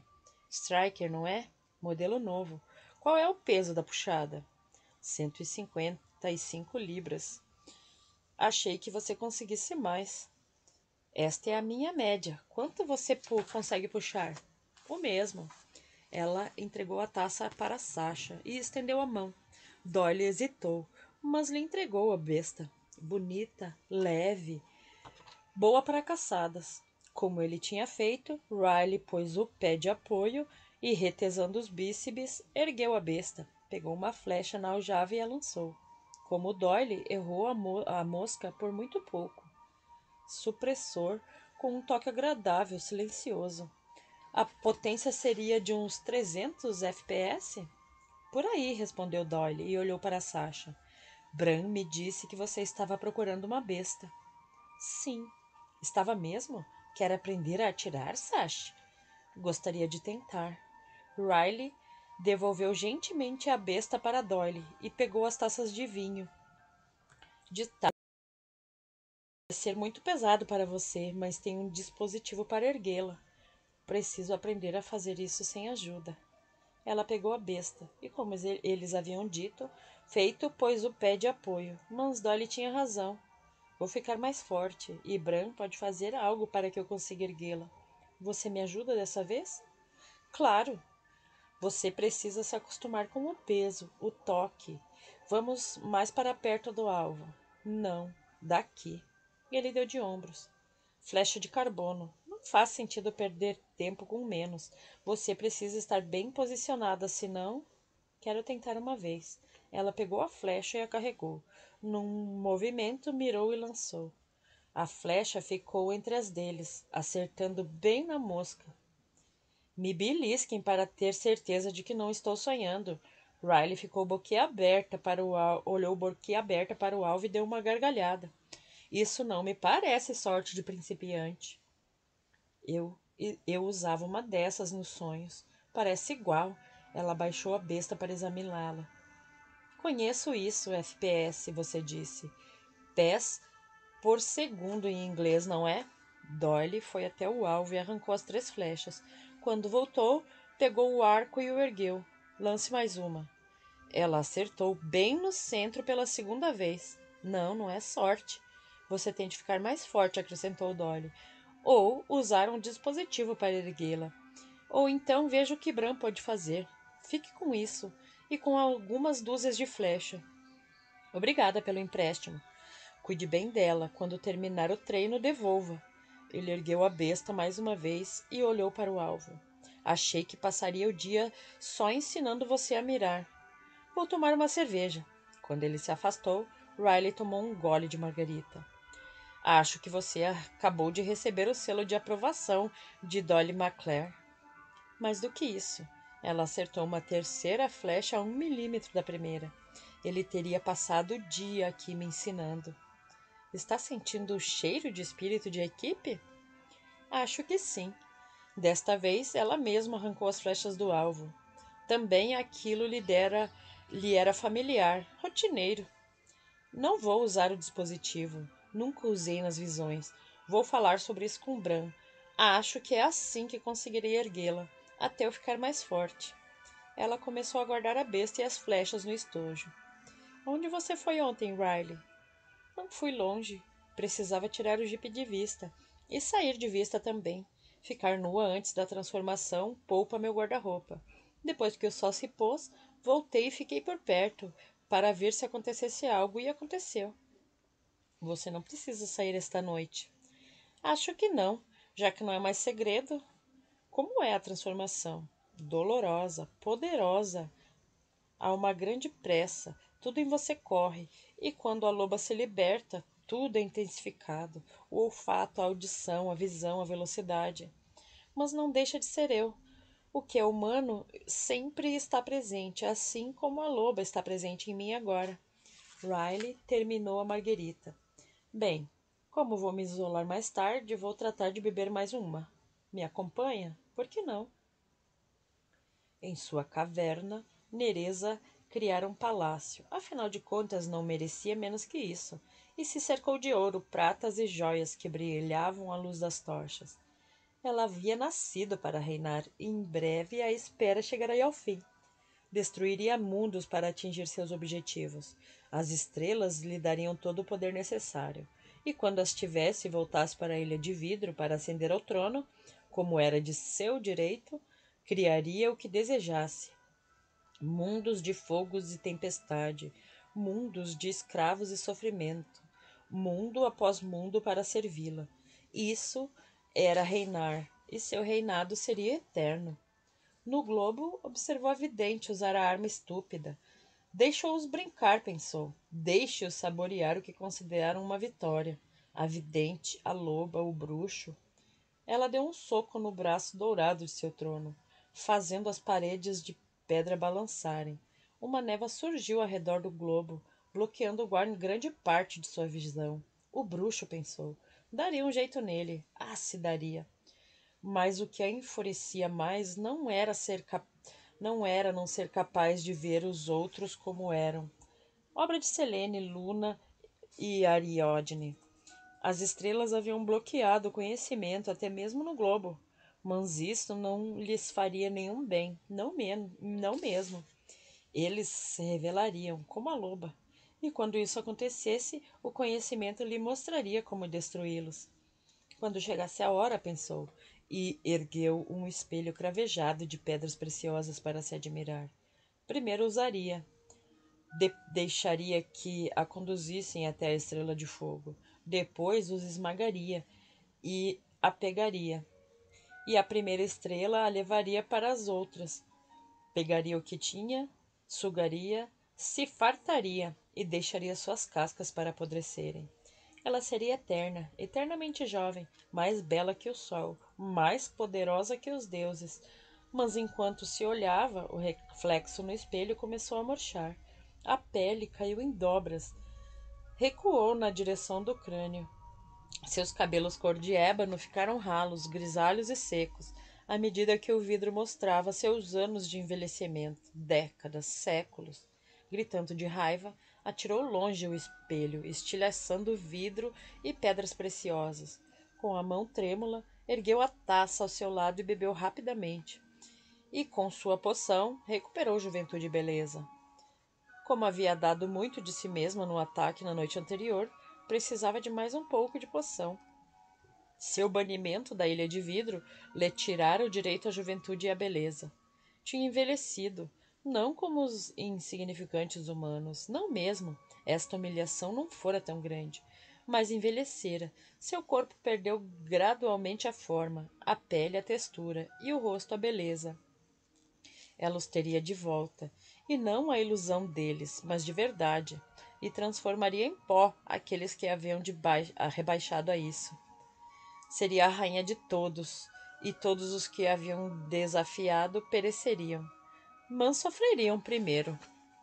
Striker, não é? Modelo novo. Qual é o peso da puxada? cento e cinquenta e cinco libras. Achei que você conseguisse mais. Esta é a minha média. Quanto você pu- consegue puxar? O mesmo. Ela entregou a taça para Sasha e estendeu a mão. Dolly hesitou, mas lhe entregou a besta. Bonita, leve, boa para caçadas. Como ele tinha feito, Riley pôs o pé de apoio e, retesando os bíceps, ergueu a besta, pegou uma flecha na aljava e a lançou. Como Doyle errou a, mo a mosca por muito pouco. Supressor com um toque agradável, silencioso. A potência seria de uns trezentos F P S? Por aí, respondeu Doyle e olhou para Sasha. Bran me disse que você estava procurando uma besta. Sim. Estava mesmo? Quer aprender a atirar, Sasha? Gostaria de tentar. Riley devolveu gentilmente a besta para Doyle e pegou as taças de vinho. De tarde, vai ser muito pesado para você, mas tem um dispositivo para erguê-la. Preciso aprender a fazer isso sem ajuda. Ela pegou a besta e, como eles haviam dito, feito, pôs o pé de apoio. Mas Dolly tinha razão. Vou ficar mais forte e Bran pode fazer algo para que eu consiga erguê-la. Você me ajuda dessa vez? Claro. Você precisa se acostumar com o peso, o toque. Vamos mais para perto do alvo. Não, daqui. Ele deu de ombros. Flecha de carbono. Não faz sentido perder tempo com menos. Você precisa estar bem posicionada, senão... Quero tentar uma vez. Ela pegou a flecha e a carregou. Num movimento, mirou e lançou. A flecha ficou entre as deles, acertando bem na mosca. Me belisquem para ter certeza de que não estou sonhando. Riley ficou boquiaberta para o al... olhou boquiaberta para o alvo e deu uma gargalhada. Isso não me parece sorte de principiante. Eu, eu usava uma dessas nos sonhos. Parece igual. Ela baixou a besta para examiná-la. Conheço isso, F P S, você disse. Pés por segundo em inglês, não é? Doyle foi até o alvo e arrancou as três flechas. Quando voltou, pegou o arco e o ergueu. Lance mais uma. Ela acertou bem no centro pela segunda vez. Não, não é sorte. Você tem de ficar mais forte, acrescentou Doyle. Ou usar um dispositivo para erguê-la. Ou então veja o que Bran pode fazer. Fique com isso e com algumas dúzias de flecha. Obrigada pelo empréstimo. Cuide bem dela. Quando terminar o treino, devolva. Ele ergueu a besta mais uma vez e olhou para o alvo. Achei que passaria o dia só ensinando você a mirar. Vou tomar uma cerveja. Quando ele se afastou, Riley tomou um gole de margarita. Acho que você acabou de receber o selo de aprovação de Dolly McClare. Mais do que isso, ela acertou uma terceira flecha a um milímetro da primeira. Ele teria passado o dia aqui me ensinando. Está sentindo o cheiro de espírito de equipe? Acho que sim. Desta vez, ela mesma arrancou as flechas do alvo. Também aquilo lhe, dera, lhe era familiar, rotineiro. Não vou usar o dispositivo. Nunca usei nas visões. Vou falar sobre isso com Bran. Acho que é assim que conseguirei erguê-la, até eu ficar mais forte. Ela começou a guardar a besta e as flechas no estojo. Onde você foi ontem, Riley? Não fui longe. Precisava tirar o jipe de vista. E sair de vista também. Ficar nua antes da transformação poupa meu guarda-roupa. Depois que o sol se pôs, voltei e fiquei por perto, para ver se acontecesse algo, e aconteceu. Você não precisa sair esta noite. Acho que não, já que não é mais segredo. Como é a transformação? Dolorosa, poderosa. Há uma grande pressa, tudo em você corre, e quando a loba se liberta, tudo é intensificado, o olfato, a audição, a visão, a velocidade. Mas não deixa de ser eu. O que é humano sempre está presente, assim como a loba está presente em mim agora. Riley terminou a marguerita. Bem, como vou me isolar mais tarde, vou tratar de beber mais uma. Me acompanha? Por que não? Em sua caverna, Nereza criara um palácio. Afinal de contas, não merecia menos que isso. E se cercou de ouro, pratas e joias que brilhavam à luz das tochas. Ela havia nascido para reinar e em breve a espera chegaria ao fim. Destruiria mundos para atingir seus objetivos. As estrelas lhe dariam todo o poder necessário. E quando as tivesse e voltasse para a Ilha de Vidro para ascender ao trono, como era de seu direito, criaria o que desejasse. Mundos de fogos e tempestade, mundos de escravos e sofrimento, mundo após mundo para servi-la. Isso era reinar, e seu reinado seria eterno. No globo, observou a vidente usar a arma estúpida. Deixou-os brincar, pensou. Deixe-os saborear o que consideraram uma vitória. A vidente, a loba, o bruxo. Ela deu um soco no braço dourado de seu trono, fazendo as paredes de pedra balançarem. Uma névoa surgiu ao redor do globo, bloqueando grande parte de sua visão. O bruxo pensou. Daria um jeito nele. Ah, se daria. Mas o que a enfurecia mais não era ser cap... não era não ser capaz de ver os outros como eram. Obra de Selene, Luna e Ariadne. As estrelas haviam bloqueado o conhecimento até mesmo no globo, mas isto não lhes faria nenhum bem, não, men não mesmo. Eles se revelariam, como a loba, e quando isso acontecesse, o conhecimento lhe mostraria como destruí-los. Quando chegasse a hora, pensou, e ergueu um espelho cravejado de pedras preciosas para se admirar. Primeiro usaria, de deixaria que a conduzissem até a estrela de fogo. Depois os esmagaria e a pegaria. E a primeira estrela a levaria para as outras. Pegaria o que tinha, sugaria, se fartaria e deixaria suas cascas para apodrecerem. Ela seria eterna, eternamente jovem, mais bela que o sol, mais poderosa que os deuses. Mas enquanto se olhava, o reflexo no espelho começou a murchar. A pele caiu em dobras. Recuou na direção do crânio. Seus cabelos cor de ébano ficaram ralos, grisalhos e secos, à medida que o vidro mostrava seus anos de envelhecimento, décadas, séculos. Gritando de raiva, atirou longe o espelho, estilhaçando o vidro e pedras preciosas. Com a mão trêmula, ergueu a taça ao seu lado e bebeu rapidamente. E, com sua poção, recuperou juventude e beleza. Como havia dado muito de si mesma no ataque na noite anterior, precisava de mais um pouco de poção. Seu banimento da Ilha de Vidro lhe tirara o direito à juventude e à beleza. Tinha envelhecido, não como os insignificantes humanos, não mesmo. Esta humilhação não fora tão grande, mas envelhecera. Seu corpo perdeu gradualmente a forma, a pele a textura e o rosto a beleza. Ela os teria de volta, e não a ilusão deles, mas de verdade, e transformaria em pó aqueles que haviam de rebaixado a isso. Seria a rainha de todos, e todos os que haviam desafiado pereceriam, mas sofreriam primeiro.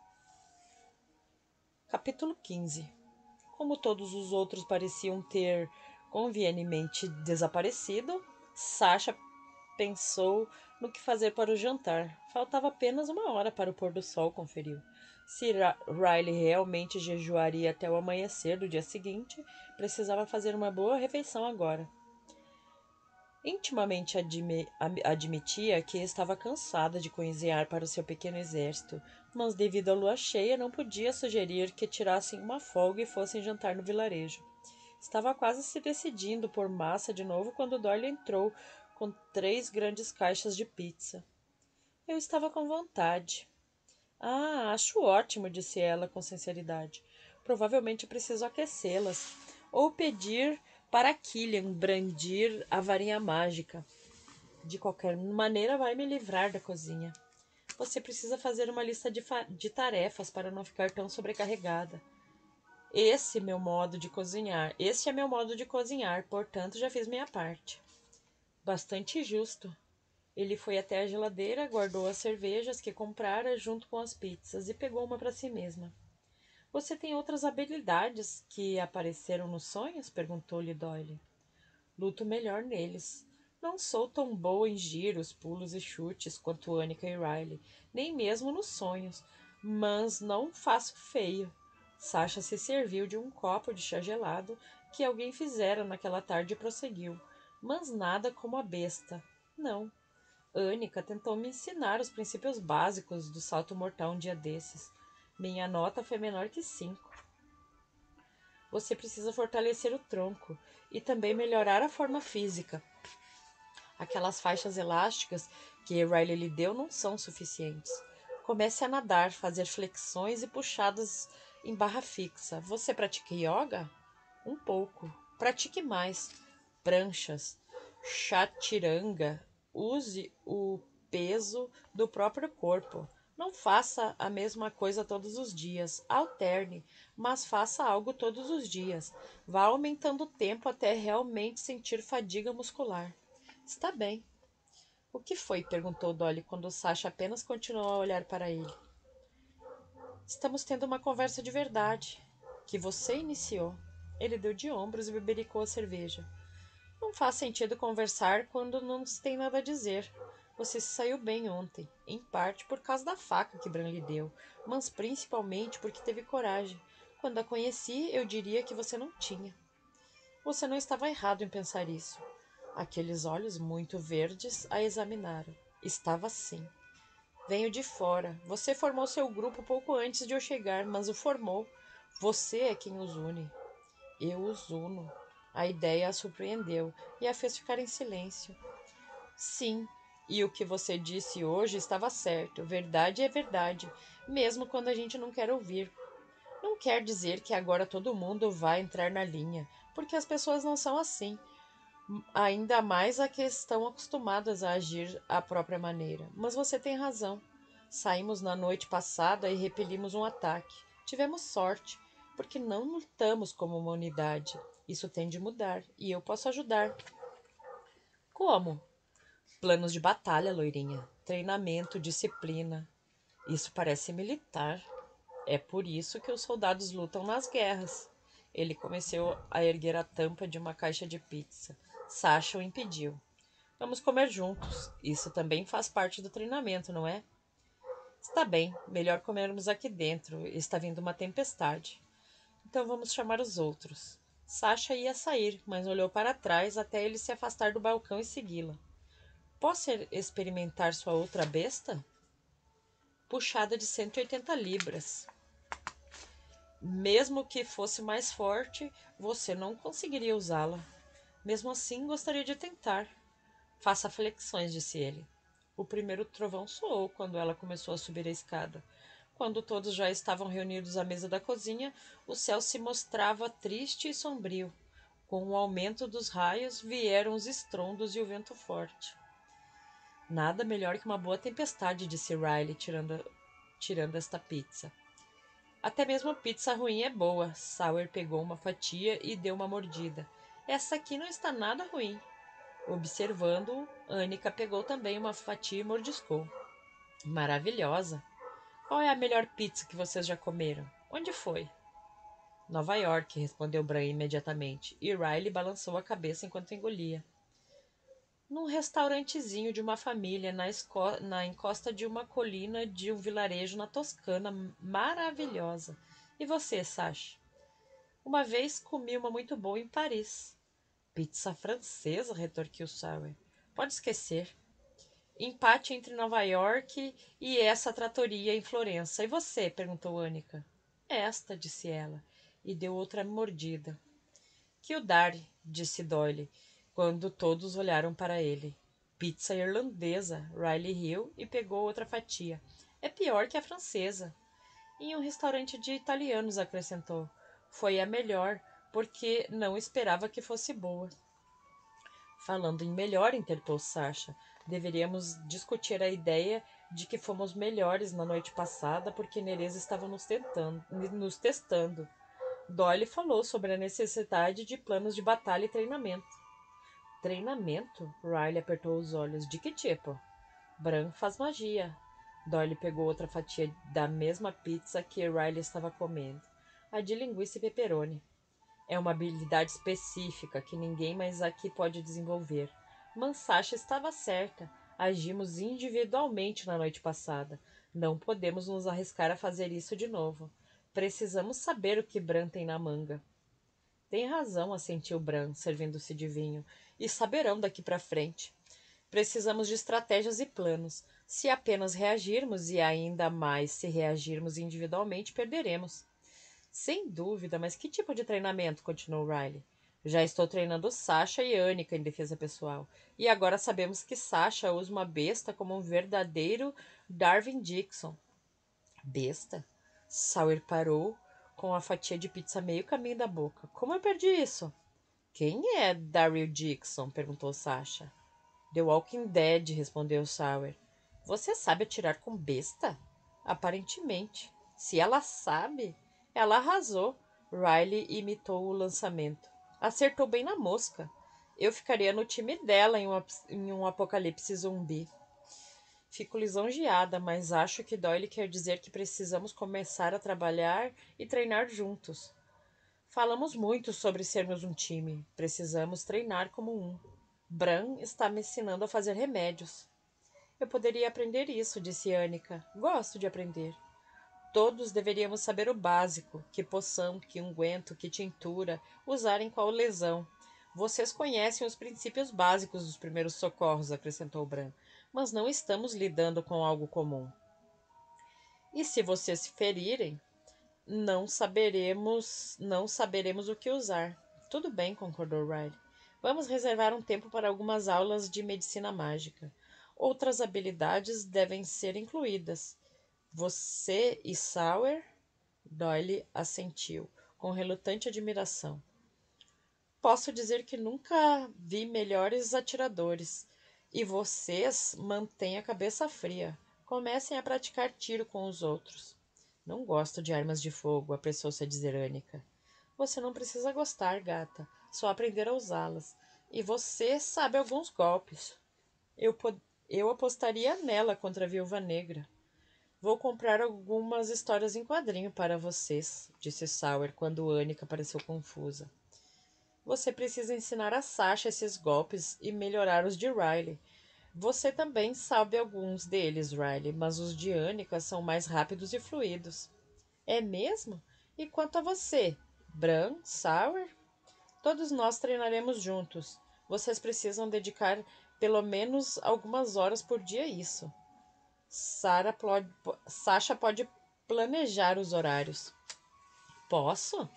Capítulo quinze. Como todos os outros pareciam ter convenientemente desaparecido, Sasha pensou no que fazer para o jantar. Faltava apenas uma hora para o pôr do sol, conferiu. Se Riley realmente jejuaria até o amanhecer do dia seguinte, precisava fazer uma boa refeição agora. Intimamente admi admitia que estava cansada de cozinhar para o seu pequeno exército, mas devido à lua cheia não podia sugerir que tirassem uma folga e fossem jantar no vilarejo. Estava quase se decidindo por massa de novo quando Doyle entrou com três grandes caixas de pizza. Eu estava com vontade. Ah, acho ótimo, disse ela com sinceridade. Provavelmente preciso aquecê-las. Ou pedir para Killian brandir a varinha mágica. De qualquer maneira, vai me livrar da cozinha. Você precisa fazer uma lista de, de tarefas para não ficar tão sobrecarregada. Esse meu modo de cozinhar. Este é meu modo de cozinhar, portanto, já fiz minha parte. Bastante justo. Ele foi até a geladeira, guardou as cervejas que comprara junto com as pizzas e pegou uma para si mesma. Você tem outras habilidades que apareceram nos sonhos? Perguntou-lhe Doyle. Luto melhor neles. Não sou tão boa em giros, pulos e chutes quanto Annika e Riley, nem mesmo nos sonhos, mas não faço feio. Sasha se serviu de um copo de chá gelado que alguém fizera naquela tarde e prosseguiu. mas nada como a besta. Não. Anica tentou me ensinar os princípios básicos do salto mortal um dia desses. Minha nota foi menor que cinco. Você precisa fortalecer o tronco e também melhorar a forma física. Aquelas faixas elásticas que Riley lhe deu não são suficientes. Comece a nadar, fazer flexões e puxadas em barra fixa. Você pratica yoga? Um pouco. Pratique mais. Pranchas, chaturanga. Use o peso do próprio corpo. Não faça a mesma coisa todos os dias. Alterne, mas faça algo todos os dias. Vá aumentando o tempo até realmente sentir fadiga muscular. Está bem. O que foi? Perguntou Dolly quando Sasha apenas continuou a olhar para ele. Estamos tendo uma conversa de verdade, que você iniciou. Ele deu de ombros e bebericou a cerveja. Não faz sentido conversar quando não se tem nada a dizer. Você se saiu bem ontem, em parte por causa da faca que Bran lhe deu, mas principalmente porque teve coragem. Quando a conheci, eu diria que você não tinha. Você não estava errado em pensar isso. Aqueles olhos muito verdes a examinaram. Estava sim. Venho de fora. Você formou seu grupo pouco antes de eu chegar, mas o formou. Você é quem os une. Eu os uno. A ideia a surpreendeu e a fez ficar em silêncio. Sim, e o que você disse hoje estava certo. Verdade é verdade, mesmo quando a gente não quer ouvir. Não quer dizer que agora todo mundo vai entrar na linha, porque as pessoas não são assim. Ainda mais a que estão acostumadas a agir à própria maneira. Mas você tem razão. Saímos na noite passada e repelimos um ataque. Tivemos sorte, porque não lutamos como uma unidade. Isso tem de mudar, e eu posso ajudar. Como? Planos de batalha, loirinha. Treinamento, disciplina. Isso parece militar. É por isso que os soldados lutam nas guerras. Ele começou a erguer a tampa de uma caixa de pizza. Sasha o impediu. Vamos comer juntos. Isso também faz parte do treinamento, não é? Está bem, melhor comermos aqui dentro. Está vindo uma tempestade. Então vamos chamar os outros. Sasha ia sair, mas olhou para trás até ele se afastar do balcão e segui-la. Posso experimentar sua outra besta? Puxada de cento e oitenta libras. Mesmo que fosse mais forte, você não conseguiria usá-la. Mesmo assim, gostaria de tentar. Faça flexões, disse ele. O primeiro trovão soou quando ela começou a subir a escada. Quando todos já estavam reunidos à mesa da cozinha, o céu se mostrava triste e sombrio. Com o aumento dos raios, vieram os estrondos e o vento forte. Nada melhor que uma boa tempestade, disse Riley, tirando, tirando esta pizza. Até mesmo a pizza ruim é boa. Sawyer pegou uma fatia e deu uma mordida. Essa aqui não está nada ruim. Observando-o, Anica pegou também uma fatia e mordiscou. Maravilhosa! Qual é a melhor pizza que vocês já comeram? Onde foi? Nova York, respondeu Bran imediatamente, e Riley balançou a cabeça enquanto engolia. Num restaurantezinho de uma família na, esco- na encosta de uma colina de um vilarejo na Toscana, maravilhosa. E você, Sasha? Uma vez comi uma muito boa em Paris. Pizza francesa, retorquiu Sawyer. Pode esquecer. Empate entre Nova York e essa tratoria em Florença. E você? Perguntou Anica. Esta, disse ela, e deu outra mordida. Kildare, disse Doyle, quando todos olharam para ele. Pizza irlandesa. Riley riu e pegou outra fatia. É pior que a francesa. Em um restaurante de italianos, acrescentou. Foi a melhor, porque não esperava que fosse boa. Falando em melhor, interpôs Sasha, deveríamos discutir a ideia de que fomos melhores na noite passada porque Nereza estava nos, tentando, nos testando. Doyle falou sobre a necessidade de planos de batalha e treinamento. Treinamento? Riley apertou os olhos. De que tipo? Bran faz magia. Doyle pegou outra fatia da mesma pizza que Riley estava comendo. A de linguiça e pepperoni. É uma habilidade específica que ninguém mais aqui pode desenvolver. Mas Sasha estava certa. Agimos individualmente na noite passada. Não podemos nos arriscar a fazer isso de novo. Precisamos saber o que Bran tem na manga. Tem razão, assentiu Bran, servindo-se de vinho. e saberão daqui para frente. Precisamos de estratégias e planos. Se apenas reagirmos e ainda mais se reagirmos individualmente, perderemos. Sem dúvida, mas que tipo de treinamento? Continuou Riley. Já estou treinando Sasha e Annika em defesa pessoal. E agora sabemos que Sasha usa uma besta como um verdadeiro Darwin Dixon. Besta? Sawyer parou com a fatia de pizza meio caminho da boca. Como eu perdi isso? Quem é Daryl Dixon? Perguntou Sasha. The Walking Dead, respondeu Sawyer. Você sabe atirar com besta? Aparentemente. Se ela sabe, ela arrasou. Riley imitou o lançamento. Acertou bem na mosca. Eu ficaria no time dela em um, em um apocalipse zumbi. Fico lisonjeada, mas acho que Doyle quer dizer que precisamos começar a trabalhar e treinar juntos. Falamos muito sobre sermos um time. Precisamos treinar como um. Bran está me ensinando a fazer remédios. Eu poderia aprender isso, disse Annika. Gosto de aprender. Todos deveríamos saber o básico. Que poção, que unguento, que tintura, usar em qual lesão. Vocês conhecem os princípios básicos dos primeiros socorros, acrescentou Bran. Mas não estamos lidando com algo comum. E se vocês se ferirem, não saberemos, não saberemos o que usar. Tudo bem, concordou Riley. Vamos reservar um tempo para algumas aulas de medicina mágica. Outras habilidades devem ser incluídas. Você e Sawyer? Doyle assentiu, com relutante admiração. Posso dizer que nunca vi melhores atiradores. E vocês mantêm a cabeça fria. Comecem a praticar tiro com os outros. Não gosto de armas de fogo, apressou-se a dizer Annika. Você não precisa gostar, gata. Só aprender a usá-las. E você sabe alguns golpes. Eu, pod- eu apostaria nela contra a Viúva Negra. Vou comprar algumas histórias em quadrinho para vocês, disse Sawyer quando Annika pareceu confusa. Você precisa ensinar a Sasha esses golpes e melhorar os de Riley. Você também sabe alguns deles, Riley, mas os de Annika são mais rápidos e fluidos. É mesmo? E quanto a você? Bran? Sawyer? Todos nós treinaremos juntos. Vocês precisam dedicar pelo menos algumas horas por dia a isso. Sarah pode, Sasha pode planejar os horários. Posso?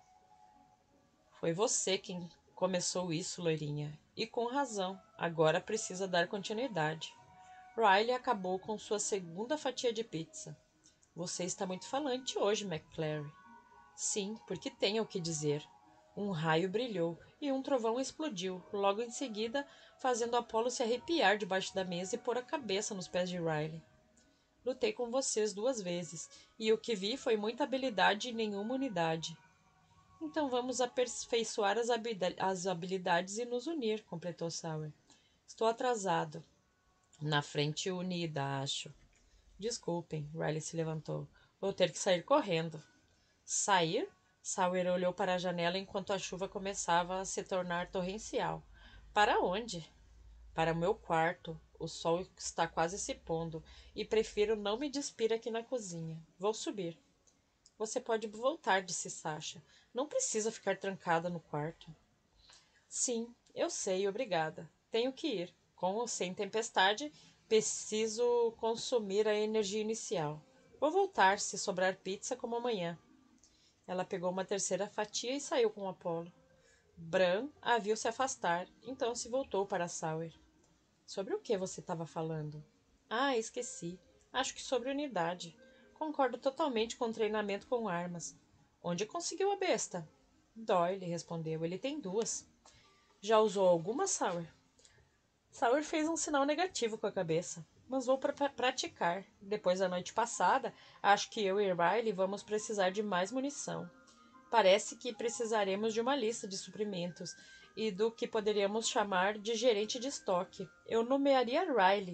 Foi você quem começou isso, loirinha. E com razão. Agora precisa dar continuidade. Riley acabou com sua segunda fatia de pizza. Você está muito falante hoje, McClary. Sim, porque tenho o que dizer. Um raio brilhou e um trovão explodiu, logo em seguida, fazendo Apolo se arrepiar debaixo da mesa e pôr a cabeça nos pés de Riley. Lutei com vocês duas vezes, e o que vi foi muita habilidade e nenhuma unidade. Então vamos aperfeiçoar as, habilidades, as habilidades e nos unir, completou Sawyer. Estou atrasado. Na frente unida, acho. Desculpem, Riley se levantou. Vou ter que sair correndo. Sair? Sawyer olhou para a janela enquanto a chuva começava a se tornar torrencial. Para onde? Para o meu quarto. O sol está quase se pondo e prefiro não me despir aqui na cozinha. Vou subir. Você pode voltar, disse Sasha. Não precisa ficar trancada no quarto. Sim, eu sei, obrigada. Tenho que ir. Com ou sem tempestade, preciso consumir a energia inicial. Vou voltar, se sobrar pizza, como amanhã. Ela pegou uma terceira fatia e saiu com Apolo. Bran a viu se afastar, então se voltou para Sawyer. Sobre o que você estava falando? Ah, esqueci. Acho que sobre unidade. Concordo totalmente com o treinamento com armas. Onde conseguiu a besta? Doyle respondeu. Ele tem duas. Já usou alguma, Sawyer? Sawyer fez um sinal negativo com a cabeça. Mas vou pra praticar. Depois da noite passada, acho que eu e Riley vamos precisar de mais munição. Parece que precisaremos de uma lista de suprimentos e do que poderíamos chamar de gerente de estoque. Eu nomearia Riley.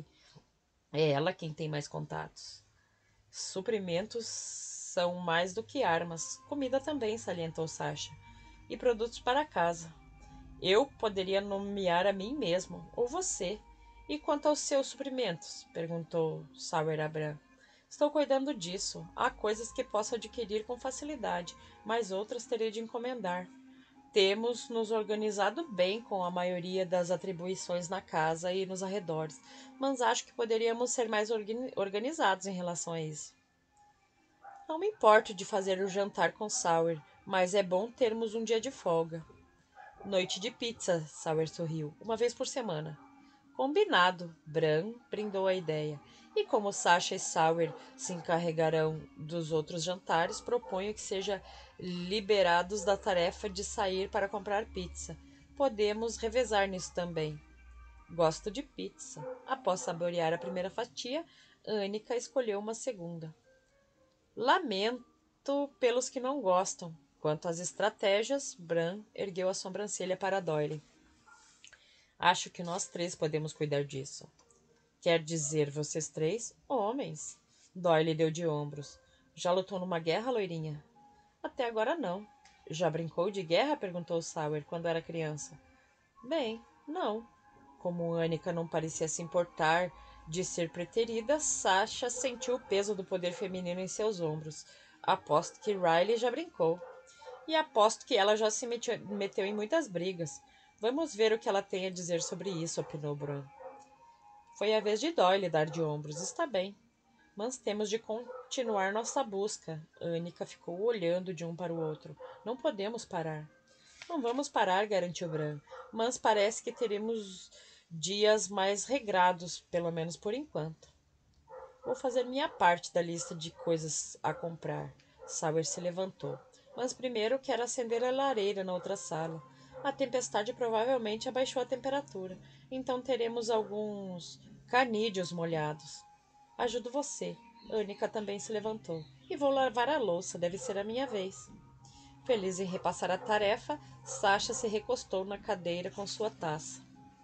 É ela quem tem mais contatos. Suprimentos são mais do que armas. Comida também, salientou Sasha. E produtos para casa. Eu poderia nomear a mim mesmo, ou você. E quanto aos seus suprimentos? Perguntou Sawyer a Bran. Estou cuidando disso. Há coisas que posso adquirir com facilidade, mas outras terei de encomendar. Temos nos organizado bem com a maioria das atribuições na casa e nos arredores, mas acho que poderíamos ser mais organi- organizados em relação a isso. Não me importo de fazer o jantar com Sauer, mas é bom termos um dia de folga. Noite de pizza, Sauer sorriu, uma vez por semana. Combinado, Bran brindou a ideia. E como Sasha e Sauer se encarregarão dos outros jantares, proponho que sejam liberados da tarefa de sair para comprar pizza. Podemos revezar nisso também. Gosto de pizza. Após saborear a primeira fatia, Annika escolheu uma segunda. Lamento pelos que não gostam. Quanto às estratégias, Bran ergueu a sobrancelha para Doyle. Acho que nós três podemos cuidar disso. Quer dizer, vocês três, homens. Doyle deu de ombros. Já lutou numa guerra, loirinha? Até agora não. Já brincou de guerra? Perguntou Sauer quando era criança. Bem, não. Como Annika não parecia se importar de ser preterida, Sasha sentiu o peso do poder feminino em seus ombros. Aposto que Riley já brincou. E aposto que ela já se meteu, meteu em muitas brigas. Vamos ver o que ela tem a dizer sobre isso, opinou Bran. Foi a vez de Doyle dar de ombros. Está bem. Mas temos de continuar nossa busca. Annika ficou olhando de um para o outro. Não podemos parar. Não vamos parar, garantiu Bran. Mas parece que teremos dias mais regrados, pelo menos por enquanto. Vou fazer minha parte da lista de coisas a comprar. Sauer se levantou. Mas primeiro quero acender a lareira na outra sala. A tempestade provavelmente abaixou a temperatura, então teremos alguns canídeos molhados. Ajudo você. Annika também se levantou. E vou lavar a louça, deve ser a minha vez. Feliz em repassar a tarefa, Sasha se recostou na cadeira com sua taça.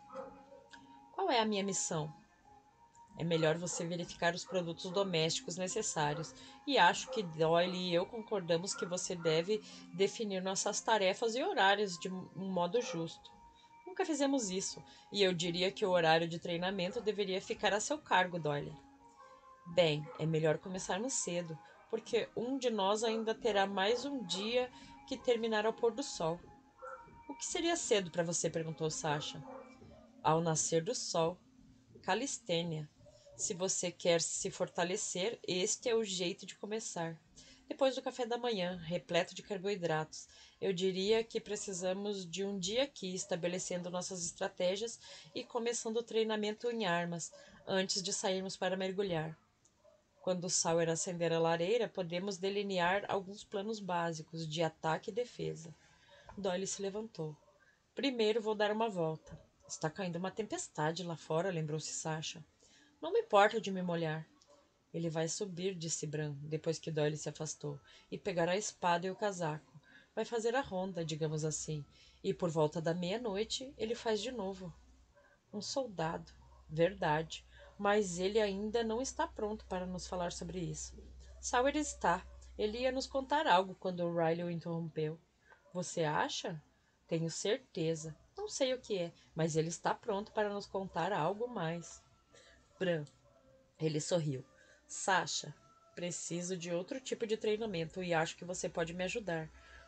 Qual é a minha missão? É melhor você verificar os produtos domésticos necessários. E acho que Doyle e eu concordamos que você deve definir nossas tarefas e horários de um modo justo. Nunca fizemos isso, e eu diria que o horário de treinamento deveria ficar a seu cargo, Doyle. Bem, é melhor começarmos cedo, porque um de nós ainda terá mais um dia que terminar ao pôr do sol. O que seria cedo para você? Perguntou Sasha. Ao nascer do sol. Calistênia. Se você quer se fortalecer, este é o jeito de começar. Depois do café da manhã, repleto de carboidratos, eu diria que precisamos de um dia aqui, estabelecendo nossas estratégias e começando o treinamento em armas, antes de sairmos para mergulhar. Quando o Sauer acender a lareira, podemos delinear alguns planos básicos de ataque e defesa. Doyle se levantou. Primeiro vou dar uma volta. Está caindo uma tempestade lá fora, lembrou-se Sasha. Não me importo de me molhar. Ele vai subir, disse Bran, depois que Doyle se afastou, e pegar a espada e o casaco. Vai fazer a ronda, digamos assim, e por volta da meia-noite ele faz de novo. Um soldado. Verdade. Mas ele ainda não está pronto para nos falar sobre isso. Sauer está. Ele ia nos contar algo quando Riley o interrompeu. Você acha? Tenho certeza. Não sei o que é, mas ele está pronto para nos contar algo mais. Bran. Ele sorriu. Sasha, preciso de outro tipo de treinamento e acho que você pode me ajudar.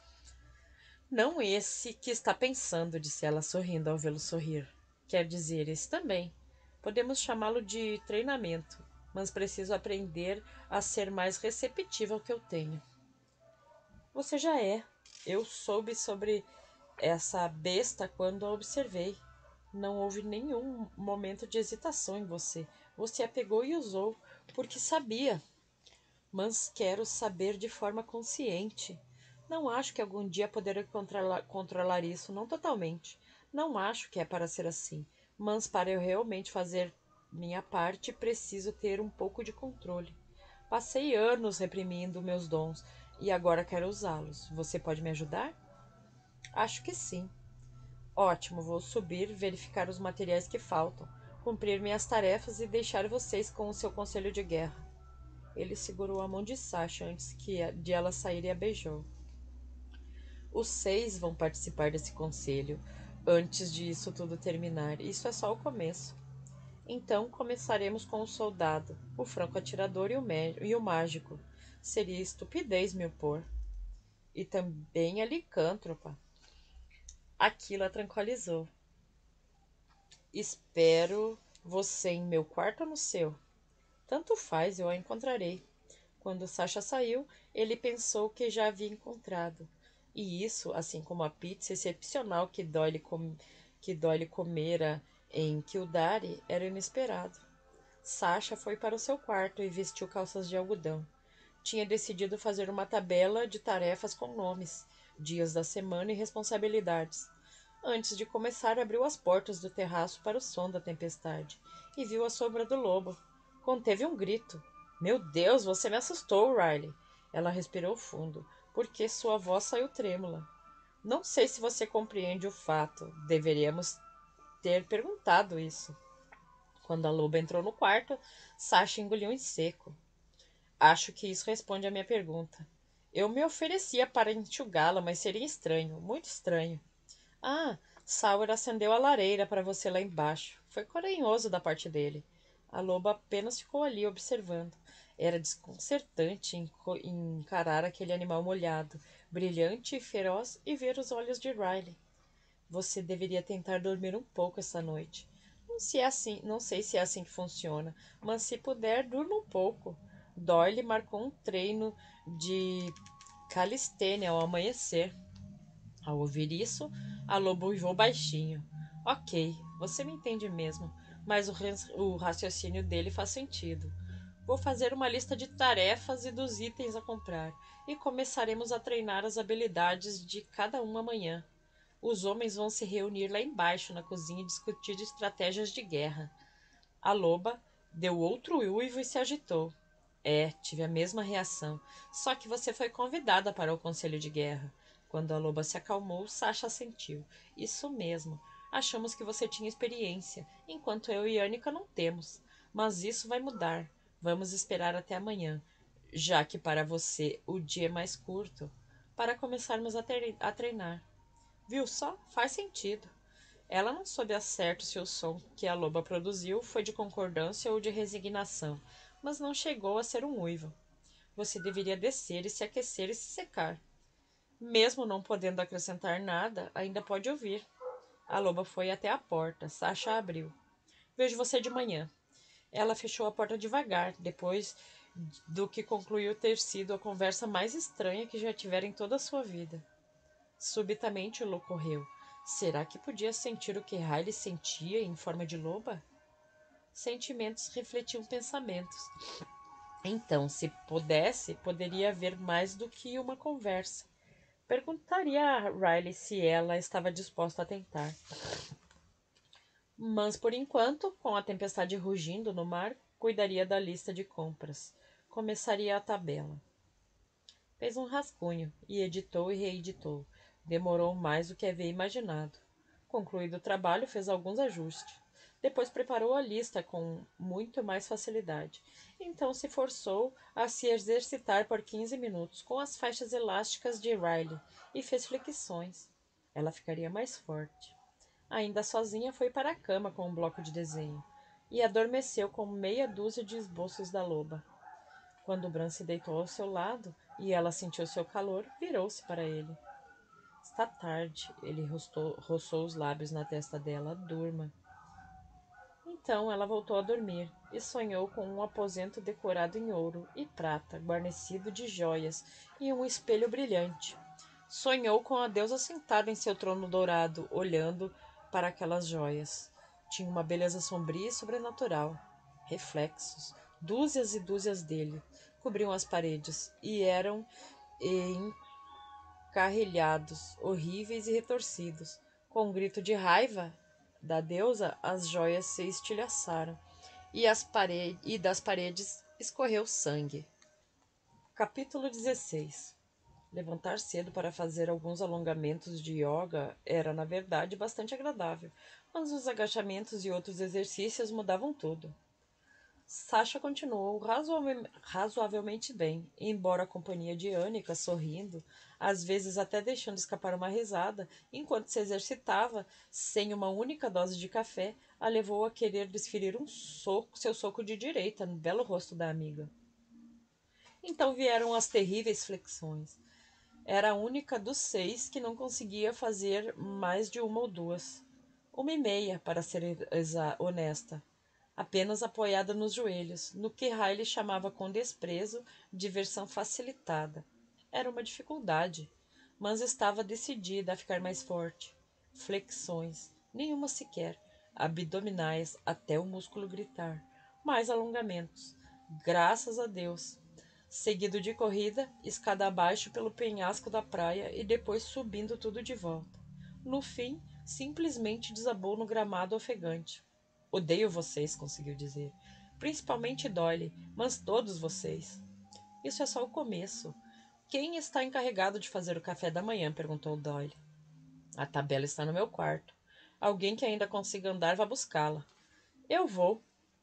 Não esse que está pensando, disse ela sorrindo ao vê-lo sorrir. Quer dizer, esse também. Podemos chamá-lo de treinamento, mas preciso aprender a ser mais receptiva ao que eu tenho. Você já é. Eu soube sobre essa besta quando a observei. Não houve nenhum momento de hesitação em você. Você a pegou e usou, porque sabia. Mas quero saber de forma consciente. Não acho que algum dia poderei controlar, controlar isso, não totalmente. Não acho que é para ser assim. Mas para eu realmente fazer minha parte, preciso ter um pouco de controle. Passei anos reprimindo meus dons e agora quero usá-los. Você pode me ajudar? Acho que sim. Ótimo, vou subir, verificar os materiais que faltam, cumprir minhas tarefas e deixar vocês com o seu conselho de guerra. Ele segurou a mão de Sasha antes que de ela sair e a beijou. Os seis vão participar desse conselho antes de isso tudo terminar. Isso é só o começo. Então começaremos com o soldado, o franco-atirador e o, e o mágico. Seria estupidez me opor. E também a licântropa. Aquilo a tranquilizou. Espero você em meu quarto ou no seu? Tanto faz, eu a encontrarei. Quando Sasha saiu, ele pensou que já havia encontrado. E isso, assim como a pizza excepcional que Doyle, com... que Doyle comera em Kildare, era inesperado. Sasha foi para o seu quarto e vestiu calças de algodão. Tinha decidido fazer uma tabela de tarefas com nomes, dias da semana e responsabilidades. Antes de começar, abriu as portas do terraço para o som da tempestade e viu a sombra do lobo. Conteve um grito. Meu Deus, você me assustou, Riley. Ela respirou fundo, porque sua voz saiu trêmula. Não sei se você compreende o fato. Deveríamos ter perguntado isso. Quando a loba entrou no quarto, Sasha engoliu em seco. Acho que isso responde à minha pergunta. Eu me oferecia para enxugá-la, mas seria estranho, muito estranho. Ah, Sauer acendeu a lareira para você lá embaixo. Foi corajoso da parte dele. A loba apenas ficou ali observando. Era desconcertante enco- encarar aquele animal molhado, brilhante e feroz e ver os olhos de Riley. Você deveria tentar dormir um pouco esta noite. Não, se é assim, não sei se é assim que funciona, mas se puder, durma um pouco. Doyle marcou um treino de calistênia ao amanhecer. Ao ouvir isso, a loba uivou baixinho. Ok, você me entende mesmo, mas o, o raciocínio dele faz sentido. Vou fazer uma lista de tarefas e dos itens a comprar, e começaremos a treinar as habilidades de cada um amanhã. Os homens vão se reunir lá embaixo na cozinha e discutir estratégias de guerra. A loba deu outro uivo e se agitou. É, tive a mesma reação. Só que você foi convidada para o conselho de guerra. Quando a loba se acalmou, Sasha assentiu. Isso mesmo. Achamos que você tinha experiência, enquanto eu e Annika não temos. Mas isso vai mudar. Vamos esperar até amanhã, já que para você o dia é mais curto, para começarmos a, ter, a treinar. Viu só? Faz sentido. Ela não soube a certo se o som que a loba produziu foi de concordância ou de resignação, mas não chegou a ser um uivo. Você deveria descer e se aquecer e se secar. Mesmo não podendo acrescentar nada, ainda pode ouvir. A loba foi até a porta. Sasha abriu. Vejo você de manhã. Ela fechou a porta devagar, depois do que concluiu ter sido a conversa mais estranha que já tivera em toda a sua vida. Subitamente lhe ocorreu. Será que podia sentir o que Riley sentia em forma de loba? Sentimentos refletiam pensamentos. Então, se pudesse, poderia haver mais do que uma conversa. Perguntaria a Riley se ela estava disposta a tentar. Mas, por enquanto, com a tempestade rugindo no mar, cuidaria da lista de compras. Começaria a tabela. Fez um rascunho e editou e reeditou. Demorou mais do que havia imaginado. Concluído o trabalho, fez alguns ajustes. Depois preparou a lista com muito mais facilidade. Então se forçou a se exercitar por quinze minutos com as faixas elásticas de Riley e fez flexões. Ela ficaria mais forte. Ainda sozinha, foi para a cama com um bloco de desenho e adormeceu com meia dúzia de esboços da loba. Quando Bran se deitou ao seu lado e ela sentiu seu calor, virou-se para ele. Está tarde, ele roçou, roçou os lábios na testa dela. Durma. Então ela voltou a dormir e sonhou com um aposento decorado em ouro e prata, guarnecido de joias e um espelho brilhante. Sonhou com a deusa sentada em seu trono dourado, olhando para aquelas joias. Tinha uma beleza sombria e sobrenatural. Reflexos, dúzias e dúzias dele, cobriam as paredes e eram encarrilhados, horríveis e retorcidos. Com um grito de raiva da deusa, as joias se estilhaçaram e, as pare... e das paredes escorreu sangue. Capítulo dezesseis. Levantar cedo para fazer alguns alongamentos de yoga era, na verdade, bastante agradável, mas os agachamentos e outros exercícios mudavam tudo. Sasha continuou razoável- razoavelmente bem, embora a companhia de Annika, sorrindo, às vezes até deixando escapar uma risada, enquanto se exercitava, sem uma única dose de café, a levou a querer desferir um soco, seu soco de direita no belo rosto da amiga. Então vieram as terríveis flexões. Era a única dos seis que não conseguia fazer mais de uma ou duas. Uma e meia, para ser honesta, apenas apoiada nos joelhos, no que Riley chamava com desprezo de versão facilitada. Era uma dificuldade, mas estava decidida a ficar mais forte. Flexões, nenhuma sequer, abdominais até o músculo gritar, mais alongamentos. Graças a Deus! Seguido de corrida, escada abaixo pelo penhasco da praia e depois subindo tudo de volta. No fim, simplesmente desabou no gramado ofegante. Odeio vocês, conseguiu dizer. Principalmente Doyle, mas todos vocês. Isso é só o começo. Quem está encarregado de fazer o café da manhã? Perguntou Doyle. A tabela está no meu quarto. Alguém que ainda consiga andar vá buscá-la. Eu vou.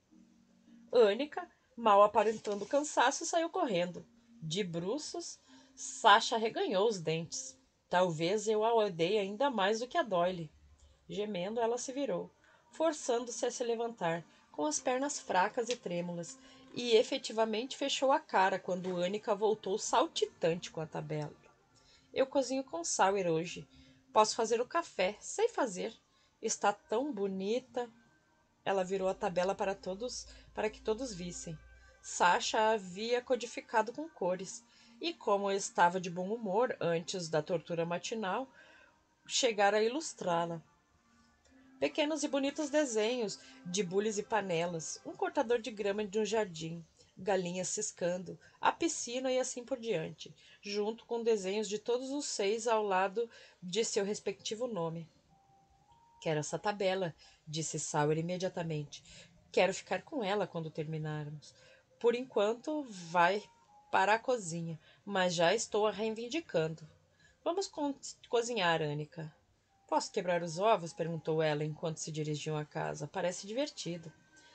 Ânica, mal aparentando cansaço, saiu correndo. De bruços, Sasha reganhou os dentes. Talvez eu a odeie ainda mais do que a Doyle. Gemendo, ela se virou, forçando-se a se levantar, com as pernas fracas e trêmulas, e efetivamente fechou a cara quando Ânica voltou saltitante com a tabela. Eu cozinho com Sawyer hoje. Posso fazer o café. Sei fazer. Está tão bonita. Ela virou a tabela para todos, para que todos vissem. Sasha a havia codificado com cores, e como estava de bom humor antes da tortura matinal, chegara a ilustrá-la. Pequenos e bonitos desenhos de bules e panelas, um cortador de grama de um jardim, galinhas ciscando, a piscina e assim por diante, junto com desenhos de todos os seis ao lado de seu respectivo nome. Quero essa tabela, disse Sawyer imediatamente. Quero ficar com ela quando terminarmos. Por enquanto, vai para a cozinha, mas já estou a reivindicando. Vamos co- cozinhar, Ânica. Posso quebrar os ovos? Perguntou ela enquanto se dirigiam à casa. Parece divertido.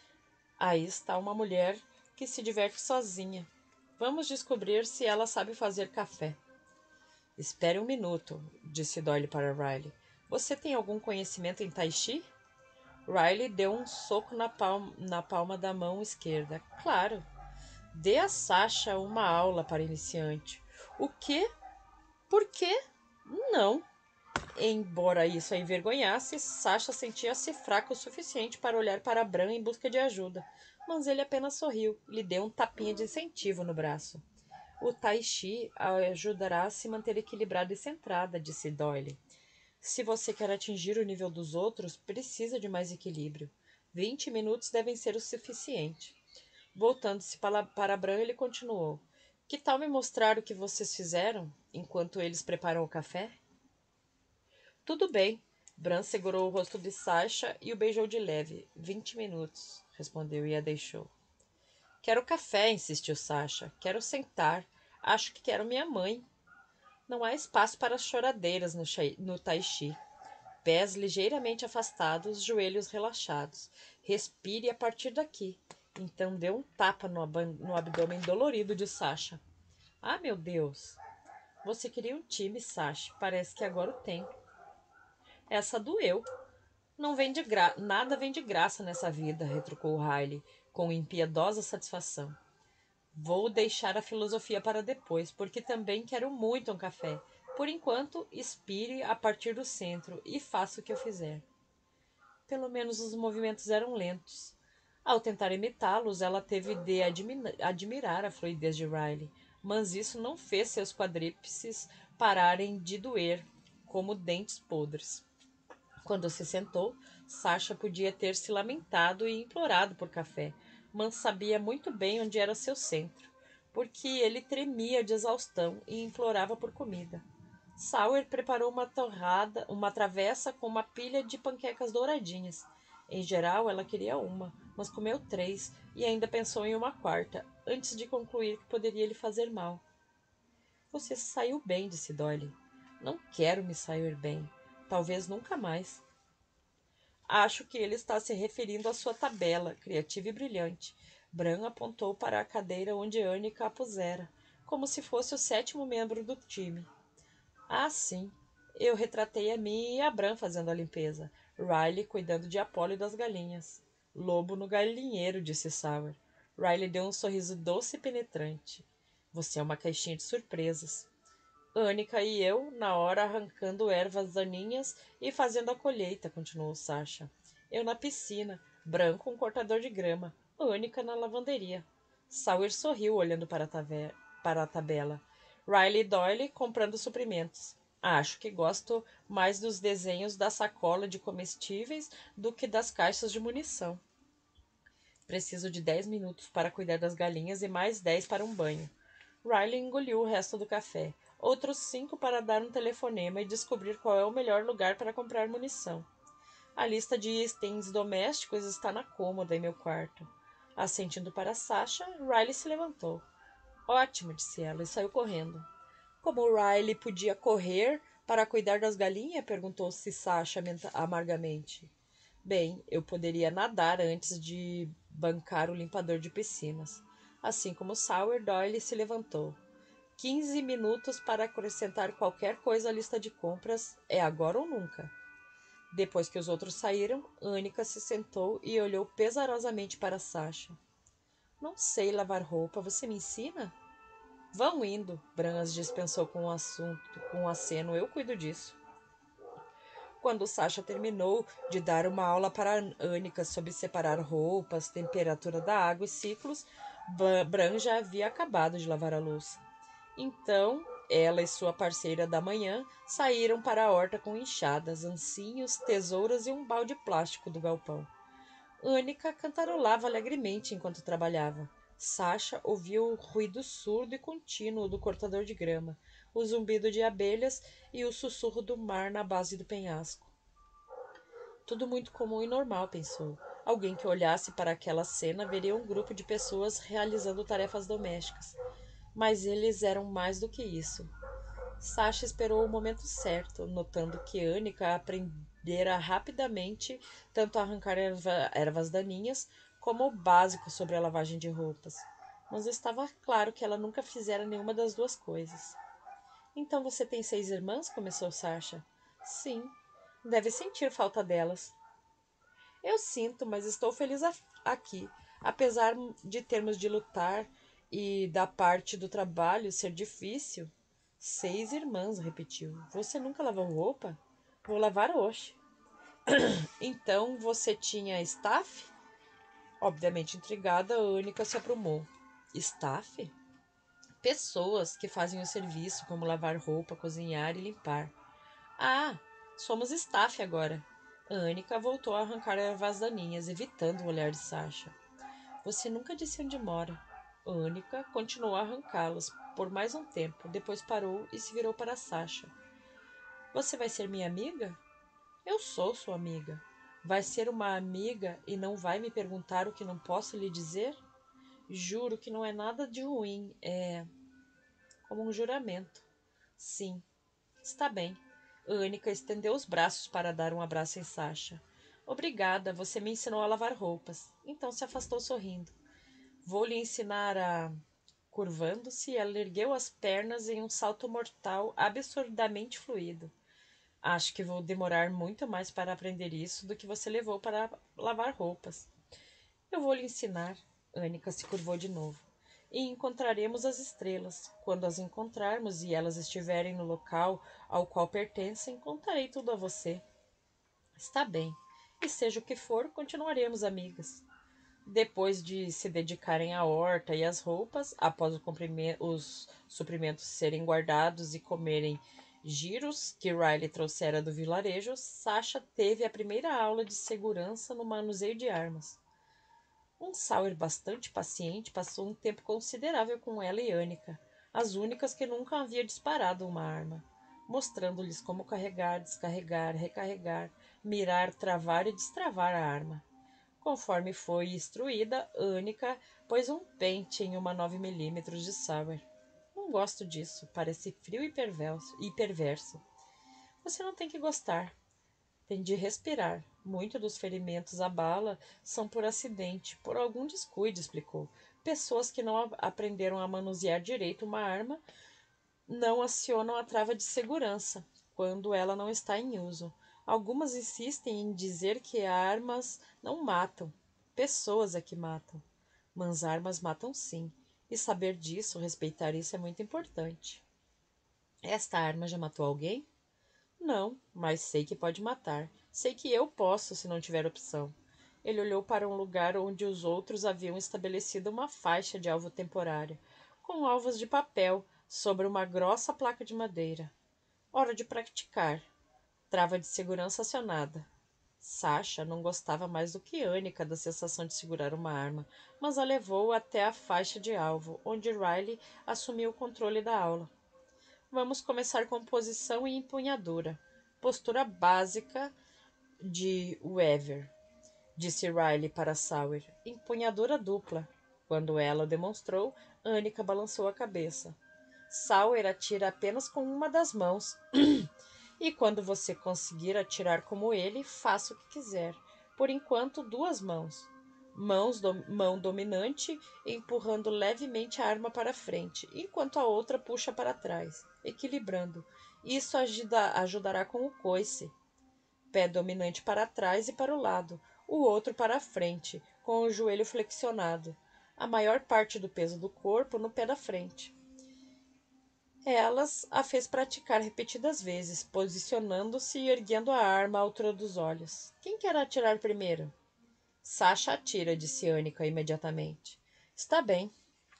Aí está uma mulher que se diverte sozinha. Vamos descobrir se ela sabe fazer café. Espere um minuto, disse Doyle para Riley. Você tem algum conhecimento em tai chi? Riley deu um soco na palma, na palma da mão esquerda. Claro. Dê a Sasha uma aula para iniciante. O quê? Por quê? Não. Embora isso a envergonhasse, Sasha sentia-se fraca o suficiente para olhar para Bran em busca de ajuda, mas ele apenas sorriu e lhe deu um tapinha de incentivo no braço. O tai chi a ajudará a se manter equilibrada e centrada, disse Doyle. Se você quer atingir o nível dos outros, precisa de mais equilíbrio. Vinte minutos devem ser o suficiente. Voltando-se para, para Bran, ele continuou. Que tal me mostrar o que vocês fizeram enquanto eles preparam o café? Tudo bem. Bran segurou o rosto de Sasha e o beijou de leve. Vinte minutos, respondeu e a deixou. Quero café, insistiu Sasha. Quero sentar. Acho que quero minha mãe. Não há espaço para choradeiras no, no tai chi. Pés ligeiramente afastados, joelhos relaxados. Respire a partir daqui. Então deu um tapa no, no abdômen dolorido de Sasha. Ah, meu Deus! Você queria um time, Sasha. Parece que agora o tem. Essa doeu. Não vem de gra... Nada vem de graça nessa vida, retrucou Riley, com impiedosa satisfação. Vou deixar a filosofia para depois, porque também quero muito um café. Por enquanto, expire a partir do centro e faça o que eu fizer. Pelo menos os movimentos eram lentos. Ao tentar imitá-los, ela teve de admi- admirar a fluidez de Riley, mas isso não fez seus quadríceps pararem de doer, como dentes podres. Quando se sentou, Sasha podia ter se lamentado e implorado por café, mas sabia muito bem onde era seu centro, porque ele tremia de exaustão e implorava por comida. Sawyer preparou uma torrada, uma travessa com uma pilha de panquecas douradinhas. Em geral, ela queria uma, mas comeu três e ainda pensou em uma quarta, antes de concluir que poderia lhe fazer mal. Você se saiu bem, disse Doyle. Não quero me sair bem. Talvez nunca mais. Acho que ele está se referindo à sua tabela, criativa e brilhante. Bran apontou para a cadeira onde Ânica a pusera, como se fosse o sétimo membro do time. Ah, sim. Eu retratei a mim e a Bran fazendo a limpeza. Riley cuidando de Apolo e das galinhas. Lobo no galinheiro, disse Sawyer. Riley deu um sorriso doce e penetrante. Você é uma caixinha de surpresas. Anica e eu, na hora, arrancando ervas daninhas e fazendo a colheita, continuou Sasha. Eu na piscina, Branco um cortador de grama, Anica na lavanderia. Sawyer sorriu olhando para a, tave- para a tabela. Riley e Doyle comprando suprimentos. Acho que gosto mais dos desenhos da sacola de comestíveis do que das caixas de munição. Preciso de dez minutos para cuidar das galinhas e mais dez para um banho. Riley engoliu o resto do café. Outros cinco para dar um telefonema e descobrir qual é o melhor lugar para comprar munição. A lista de itens domésticos está na cômoda em meu quarto. Assentindo para Sasha, Riley se levantou. Ótimo, disse ela, e saiu correndo. Como Riley podia correr para cuidar das galinhas? Perguntou-se Sasha amargamente. Bem, eu poderia nadar antes de bancar o limpador de piscinas. Assim como Sawyer, Doyle se levantou. Quinze minutos para acrescentar qualquer coisa à lista de compras. É agora ou nunca. Depois que os outros saíram, Anica se sentou e olhou pesarosamente para Sasha. Não sei lavar roupa, você me ensina? Vão indo, Branas dispensou com um assunto, com um aceno. Eu cuido disso. Quando Sasha terminou de dar uma aula para Anica sobre separar roupas, temperatura da água e ciclos, Bran já havia acabado de lavar a louça. Então, ela e sua parceira da manhã saíram para a horta com enxadas, ancinhos, tesouras e um balde plástico do galpão. Anica cantarolava alegremente enquanto trabalhava. Sasha ouvia o ruído surdo e contínuo do cortador de grama, o zumbido de abelhas e o sussurro do mar na base do penhasco. Tudo muito comum e normal, pensou. Alguém que olhasse para aquela cena veria um grupo de pessoas realizando tarefas domésticas. Mas eles eram mais do que isso. Sasha esperou o momento certo, notando que Anica aprendera rapidamente tanto a arrancar erva, ervas daninhas como o básico sobre a lavagem de roupas. Mas estava claro que ela nunca fizera nenhuma das duas coisas. Então você tem seis irmãs? Começou Sasha. Sim. Deve sentir falta delas. Eu sinto, mas estou feliz aqui. Apesar de termos de lutar e da parte do trabalho ser difícil. Seis irmãs, repetiu. Você nunca lavou roupa? Vou lavar hoje. Então você tinha staff? Obviamente intrigada, a Anica se aprumou. Staff? Pessoas que fazem o serviço, como lavar roupa, cozinhar e limpar. Ah, somos staff agora. A Anica voltou a arrancar ervas daninhas, evitando o olhar de Sasha. Você nunca disse onde mora. A Anica continuou a arrancá-las por mais um tempo, depois parou e se virou para Sasha. Você vai ser minha amiga? Eu sou sua amiga. Vai ser uma amiga e não vai me perguntar o que não posso lhe dizer? Juro que não é nada de ruim, é como um juramento. Sim, está bem. Anica estendeu os braços para dar um abraço em Sasha. Obrigada, você me ensinou a lavar roupas. Então se afastou sorrindo. Vou lhe ensinar a... Curvando-se, ela ergueu as pernas em um salto mortal absurdamente fluido. Acho que vou demorar muito mais para aprender isso do que você levou para lavar roupas. Eu vou lhe ensinar. Anica se curvou de novo. E encontraremos as estrelas. Quando as encontrarmos e elas estiverem no local ao qual pertencem, contarei tudo a você. Está bem. E seja o que for, continuaremos amigas. Depois de se dedicarem à horta e às roupas, após os suprimentos serem guardados e comerem giros que Riley trouxera do vilarejo, Sasha teve a primeira aula de segurança no manuseio de armas. Um Sawyer bastante paciente passou um tempo considerável com ela e Anica, as únicas que nunca havia disparado uma arma, mostrando-lhes como carregar, descarregar, recarregar, mirar, travar e destravar a arma. Conforme foi instruída, Anica pôs um pente em uma nove milímetros de Sawyer. Não gosto disso, parece frio e perverso, e perverso. Você não tem que gostar. Tem de respirar. Muitos dos ferimentos à bala são por acidente, por algum descuido, explicou. Pessoas que não aprenderam a manusear direito uma arma não acionam a trava de segurança quando ela não está em uso. Algumas insistem em dizer que armas não matam. Pessoas é que matam. Mas armas matam sim. E saber disso, respeitar isso é muito importante. Esta arma já matou alguém? Não, mas sei que pode matar. Sei que eu posso, se não tiver opção. Ele olhou para um lugar onde os outros haviam estabelecido uma faixa de alvo temporária, com alvos de papel, sobre uma grossa placa de madeira. Hora de praticar. Trava de segurança acionada. Sasha não gostava mais do que Annika da sensação de segurar uma arma, mas a levou até a faixa de alvo, onde Riley assumiu o controle da aula. Vamos começar com posição e empunhadura. Postura básica de Weaver, disse Riley para Sawyer. Empunhadura dupla. Quando ela o demonstrou, Annika balançou a cabeça. Sawyer atira apenas com uma das mãos. E quando você conseguir atirar como ele, faça o que quiser. Por enquanto, duas mãos. Mãos do, mão dominante empurrando levemente a arma para frente, enquanto a outra puxa para trás, equilibrando. Isso ajuda, ajudará com o coice. Pé dominante para trás e para o lado, o outro para a frente, com o joelho flexionado. A maior parte do peso do corpo no pé da frente. Elas a fez praticar repetidas vezes, posicionando-se e erguendo a arma à altura dos olhos. Quem quer atirar primeiro? Sasha atira, disse Annika imediatamente. Está bem.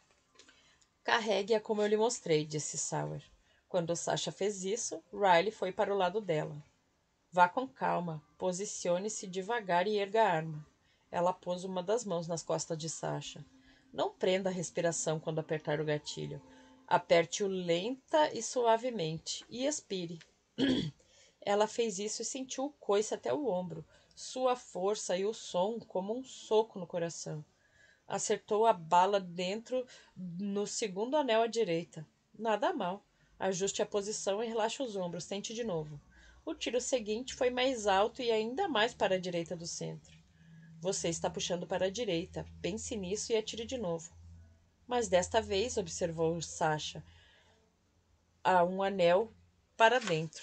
Carregue-a como eu lhe mostrei, disse Sawyer. Quando Sasha fez isso, Riley foi para o lado dela. Vá com calma, posicione-se devagar e erga a arma. Ela pôs uma das mãos nas costas de Sasha. Não prenda a respiração quando apertar o gatilho. Aperte-o lenta e suavemente e expire. Ela fez isso e sentiu o coice até o ombro, sua força e o som como um soco no coração. Acertou a bala dentro no segundo anel à direita. Nada mal. Ajuste a posição e relaxe os ombros. Tente de novo. O tiro seguinte foi mais alto e ainda mais para a direita do centro. Você está puxando para a direita. Pense nisso e atire de novo. Mas desta vez, observou Sasha, há um anel para dentro.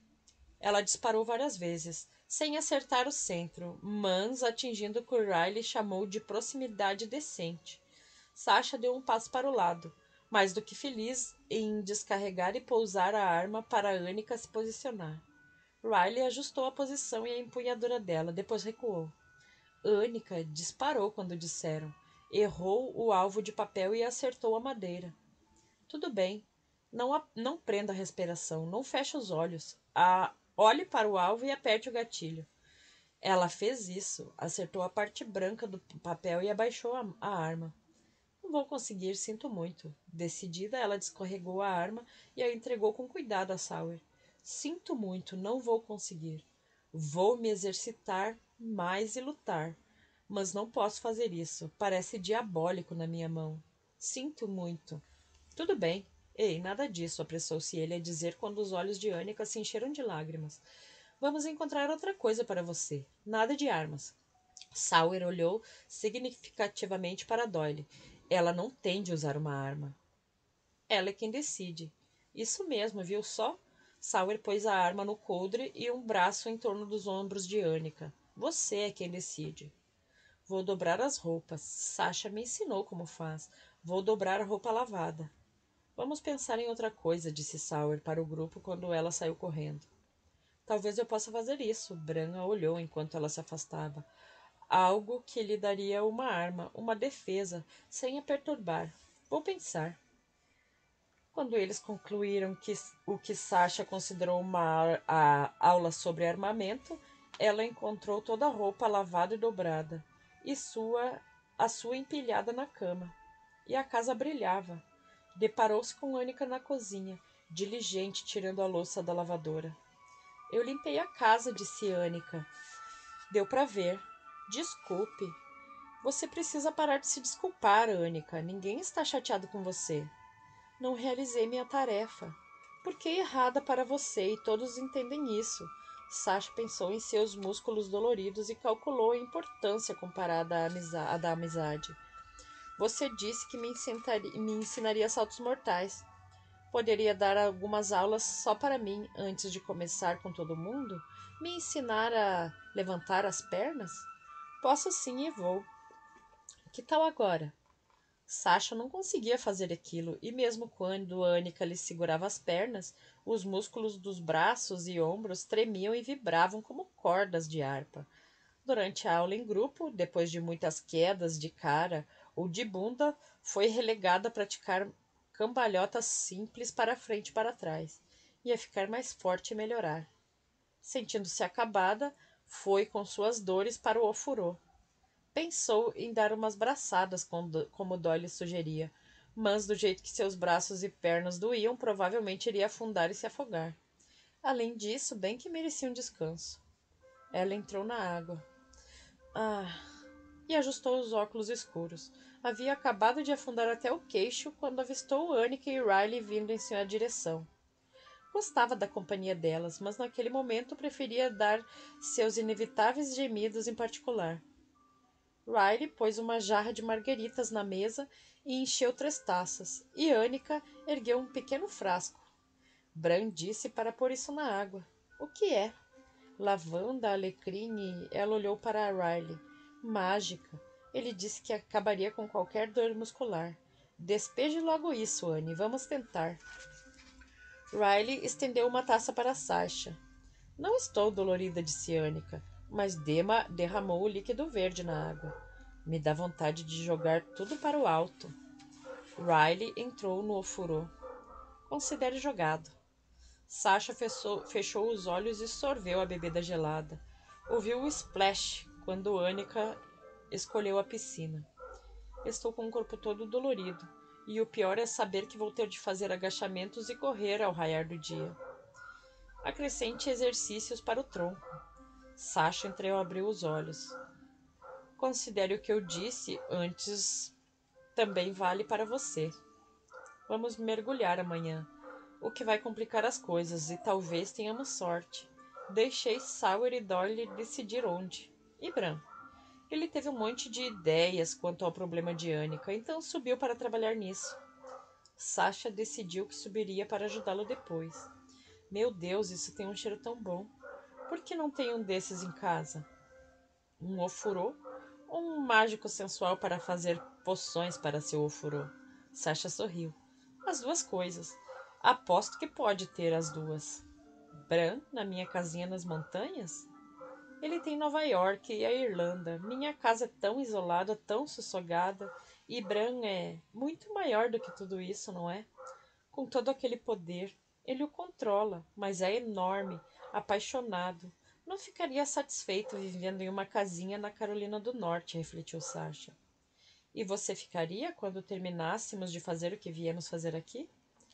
Ela disparou várias vezes, sem acertar o centro, mas atingindo o que Riley chamou de proximidade decente. Sasha deu um passo para o lado, mais do que feliz em descarregar e pousar a arma para Annika se posicionar. Riley ajustou a posição e a empunhadura dela, depois recuou. Annika disparou quando disseram. Errou o alvo de papel e acertou a madeira. Tudo bem. Não, a, não prenda a respiração. Não feche os olhos. A, olhe para o alvo e aperte o gatilho. Ela fez isso. Acertou a parte branca do papel e abaixou a, a arma. Não vou conseguir, sinto muito. Decidida, ela descarregou a arma e a entregou com cuidado a Sawyer. Sinto muito, não vou conseguir. Vou me exercitar mais e lutar. Mas não posso fazer isso. Parece diabólico na minha mão. Sinto muito. Tudo bem. Ei, nada disso, apressou-se ele a dizer quando os olhos de Annika se encheram de lágrimas. Vamos encontrar outra coisa para você. Nada de armas. Sawyer olhou significativamente para Doyle. Ela não tem de usar uma arma. Ela é quem decide. Isso mesmo, viu só? Sawyer pôs a arma no coldre e um braço em torno dos ombros de Annika. Você é quem decide. Vou dobrar as roupas. Sasha me ensinou como faz. Vou dobrar a roupa lavada. Vamos pensar em outra coisa, disse Sawyer para o grupo quando ela saiu correndo. Talvez eu possa fazer isso. Bran a olhou enquanto ela se afastava. Algo que lhe daria uma arma, uma defesa, sem a perturbar. Vou pensar. Quando eles concluíram que o que Sasha considerou uma a aula sobre armamento, ela encontrou toda a roupa lavada e dobrada, e sua, a sua empilhada na cama. E a casa brilhava. Deparou-se com Annika na cozinha, diligente, tirando a louça da lavadora. Eu limpei a casa, disse Annika. Deu para ver. Desculpe. Você precisa parar de se desculpar, Annika. Ninguém está chateado com você. Não realizei minha tarefa. Por que errada para você, e todos entendem isso? Sasha pensou em seus músculos doloridos e calculou a importância comparada à, amizade, à da amizade. Você disse que me ensinaria, me ensinaria saltos mortais. Poderia dar algumas aulas só para mim, antes de começar com todo mundo? Me ensinar a levantar as pernas? Posso sim e vou. Que tal agora? Sasha não conseguia fazer aquilo, e mesmo quando Annika lhe segurava as pernas, os músculos dos braços e ombros tremiam e vibravam como cordas de harpa. Durante a aula em grupo, depois de muitas quedas de cara ou de bunda, foi relegada a praticar cambalhotas simples para frente e para trás. Ia ficar mais forte e melhorar. Sentindo-se acabada, foi com suas dores para o ofurô. Pensou em dar umas braçadas, como Dolly sugeria, mas do jeito que seus braços e pernas doíam, provavelmente iria afundar e se afogar. Além disso, bem que merecia um descanso. Ela entrou na água. Ah! E ajustou os óculos escuros. Havia acabado de afundar até o queixo quando avistou Annika e Riley vindo em sua direção. Gostava da companhia delas, mas naquele momento preferia dar seus inevitáveis gemidos em particular. Riley pôs uma jarra de margueritas na mesa e encheu três taças, e Annika ergueu um pequeno frasco. Bran disse para pôr isso na água. O que é? Lavanda, alecrim e... Ela olhou para Riley. Mágica. Ele disse que acabaria com qualquer dor muscular. Despeje logo isso, Anne. Vamos tentar. Riley estendeu uma taça para Sasha. Não estou dolorida, disse Annika, mas Dema derramou o líquido verde na água. Me dá vontade de jogar tudo para o alto. Riley entrou no ofurô. Considere jogado. Sasha fechou, fechou os olhos e sorveu a bebida gelada. Ouviu o splash quando Annika escolheu a piscina. Estou com o corpo todo dolorido, e o pior é saber que vou ter de fazer agachamentos e correr ao raiar do dia. Acrescente exercícios para o tronco. Sasha entreabriu os olhos. Considere o que eu disse antes também vale para você. Vamos mergulhar amanhã, o que vai complicar as coisas, e talvez tenhamos sorte. Deixei Sawyer e Dolly decidir onde. E Bran? Ele teve um monte de ideias quanto ao problema de Annika, então subiu para trabalhar nisso. Sasha decidiu que subiria para ajudá-lo depois. Meu Deus, isso tem um cheiro tão bom. Por que não tem um desses em casa? Um ofurô? Ou um mágico sensual para fazer poções para seu ofurô? Sasha sorriu. As duas coisas. Aposto que pode ter as duas. Bran, na minha casinha nas montanhas? Ele tem Nova York e a Irlanda. Minha casa é tão isolada, tão sossegada. E Bran é muito maior do que tudo isso, não é? Com todo aquele poder. Ele o controla, mas é enorme, apaixonado. Não ficaria satisfeito vivendo em uma casinha na Carolina do Norte, refletiu Sasha. E você ficaria quando terminássemos de fazer o que viemos fazer aqui?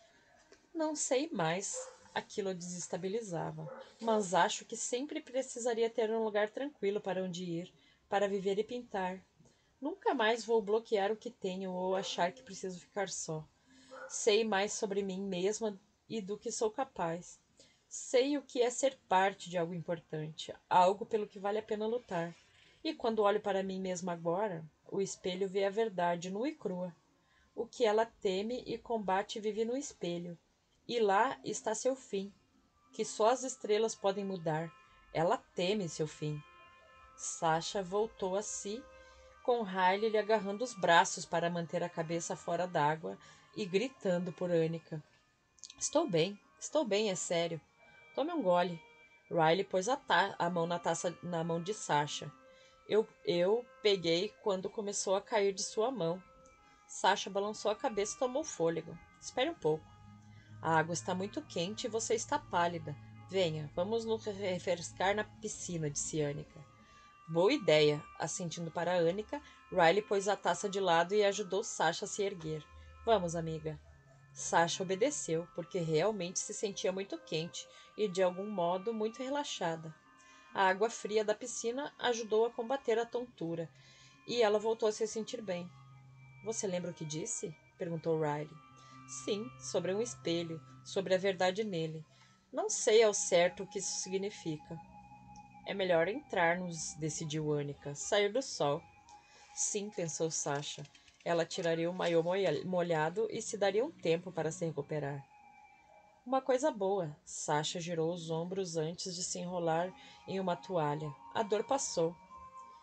Não sei mais. Aquilo o desestabilizava, mas acho que sempre precisaria ter um lugar tranquilo para onde ir, para viver e pintar. Nunca mais vou bloquear o que tenho ou achar que preciso ficar só. Sei mais sobre mim mesma e do que sou capaz. Sei o que é ser parte de algo importante, algo pelo que vale a pena lutar. E quando olho para mim mesma agora, o espelho vê a verdade nua e crua. O que ela teme e combate vive no espelho. E lá está seu fim, que só as estrelas podem mudar. Ela teme seu fim. Sasha voltou a si, com Riley lhe agarrando os braços para manter a cabeça fora d'água e gritando por Annika. Estou bem, estou bem, é sério. Tome um gole. Riley pôs a, ta- a mão na taça na mão de Sasha. Eu, eu peguei quando começou a cair de sua mão. Sasha balançou a cabeça e tomou fôlego. Espere um pouco. A água está muito quente e você está pálida. Venha, vamos nos refrescar na piscina, disse Annika. Boa ideia, assentindo para Annika, Riley pôs a taça de lado e ajudou Sasha a se erguer. Vamos, amiga. Sasha obedeceu, porque realmente se sentia muito quente e, de algum modo, muito relaxada. A água fria da piscina ajudou a combater a tontura, e ela voltou a se sentir bem. Você lembra o que disse? Perguntou Riley. Sim, sobre um espelho, sobre a verdade nele. Não sei ao certo o que isso significa. É melhor entrarmos, decidiu Annika. Sair do sol. Sim, pensou Sasha. Ela tiraria o maiô molhado e se daria um tempo para se recuperar. Uma coisa boa. Sasha girou os ombros antes de se enrolar em uma toalha. A dor passou.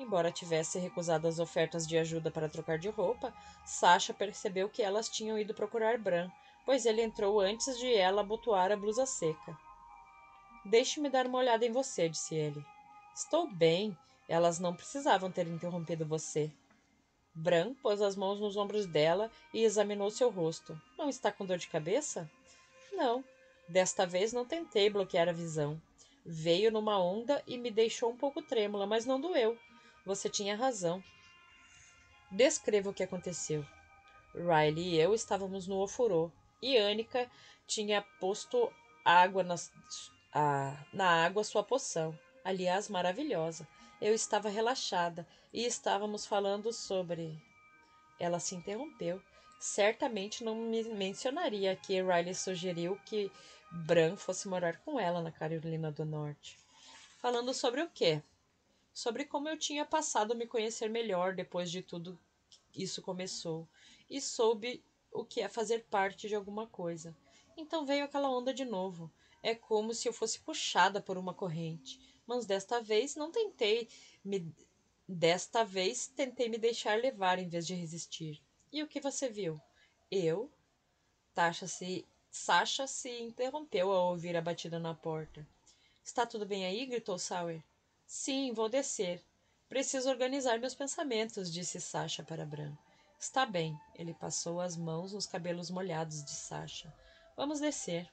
Embora tivesse recusado as ofertas de ajuda para trocar de roupa, Sasha percebeu que elas tinham ido procurar Bran, pois ele entrou antes de ela abotoar a blusa seca. Deixe-me dar uma olhada em você, disse ele. Estou bem. Elas não precisavam ter interrompido você. Bran pôs as mãos nos ombros dela e examinou seu rosto. Não está com dor de cabeça? Não. Desta vez não tentei bloquear a visão. Veio numa onda e me deixou um pouco trêmula, mas não doeu. Você tinha razão. Descreva o que aconteceu. Riley e eu estávamos no ofurô, e Annika tinha posto água nas, a, na água sua poção. Aliás, maravilhosa. Eu estava relaxada e estávamos falando sobre... Ela se interrompeu. Certamente não me mencionaria que Riley sugeriu que Bran fosse morar com ela na Carolina do Norte. Falando sobre o quê? Sobre como eu tinha passado a me conhecer melhor depois de tudo isso começou, e soube o que é fazer parte de alguma coisa. Então veio aquela onda de novo. É como se eu fosse puxada por uma corrente. Mas desta vez não tentei me... Desta vez tentei me deixar levar em vez de resistir. E o que você viu? Eu? Tasha se... Sasha se interrompeu ao ouvir a batida na porta. Está tudo bem aí? Gritou Sawyer. Sim, vou descer. Preciso organizar meus pensamentos, disse Sasha para Bran. Está bem. Ele passou as mãos nos cabelos molhados de Sasha. Vamos descer.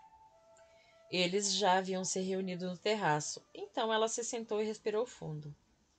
Eles já haviam se reunido no terraço, então ela se sentou e respirou fundo.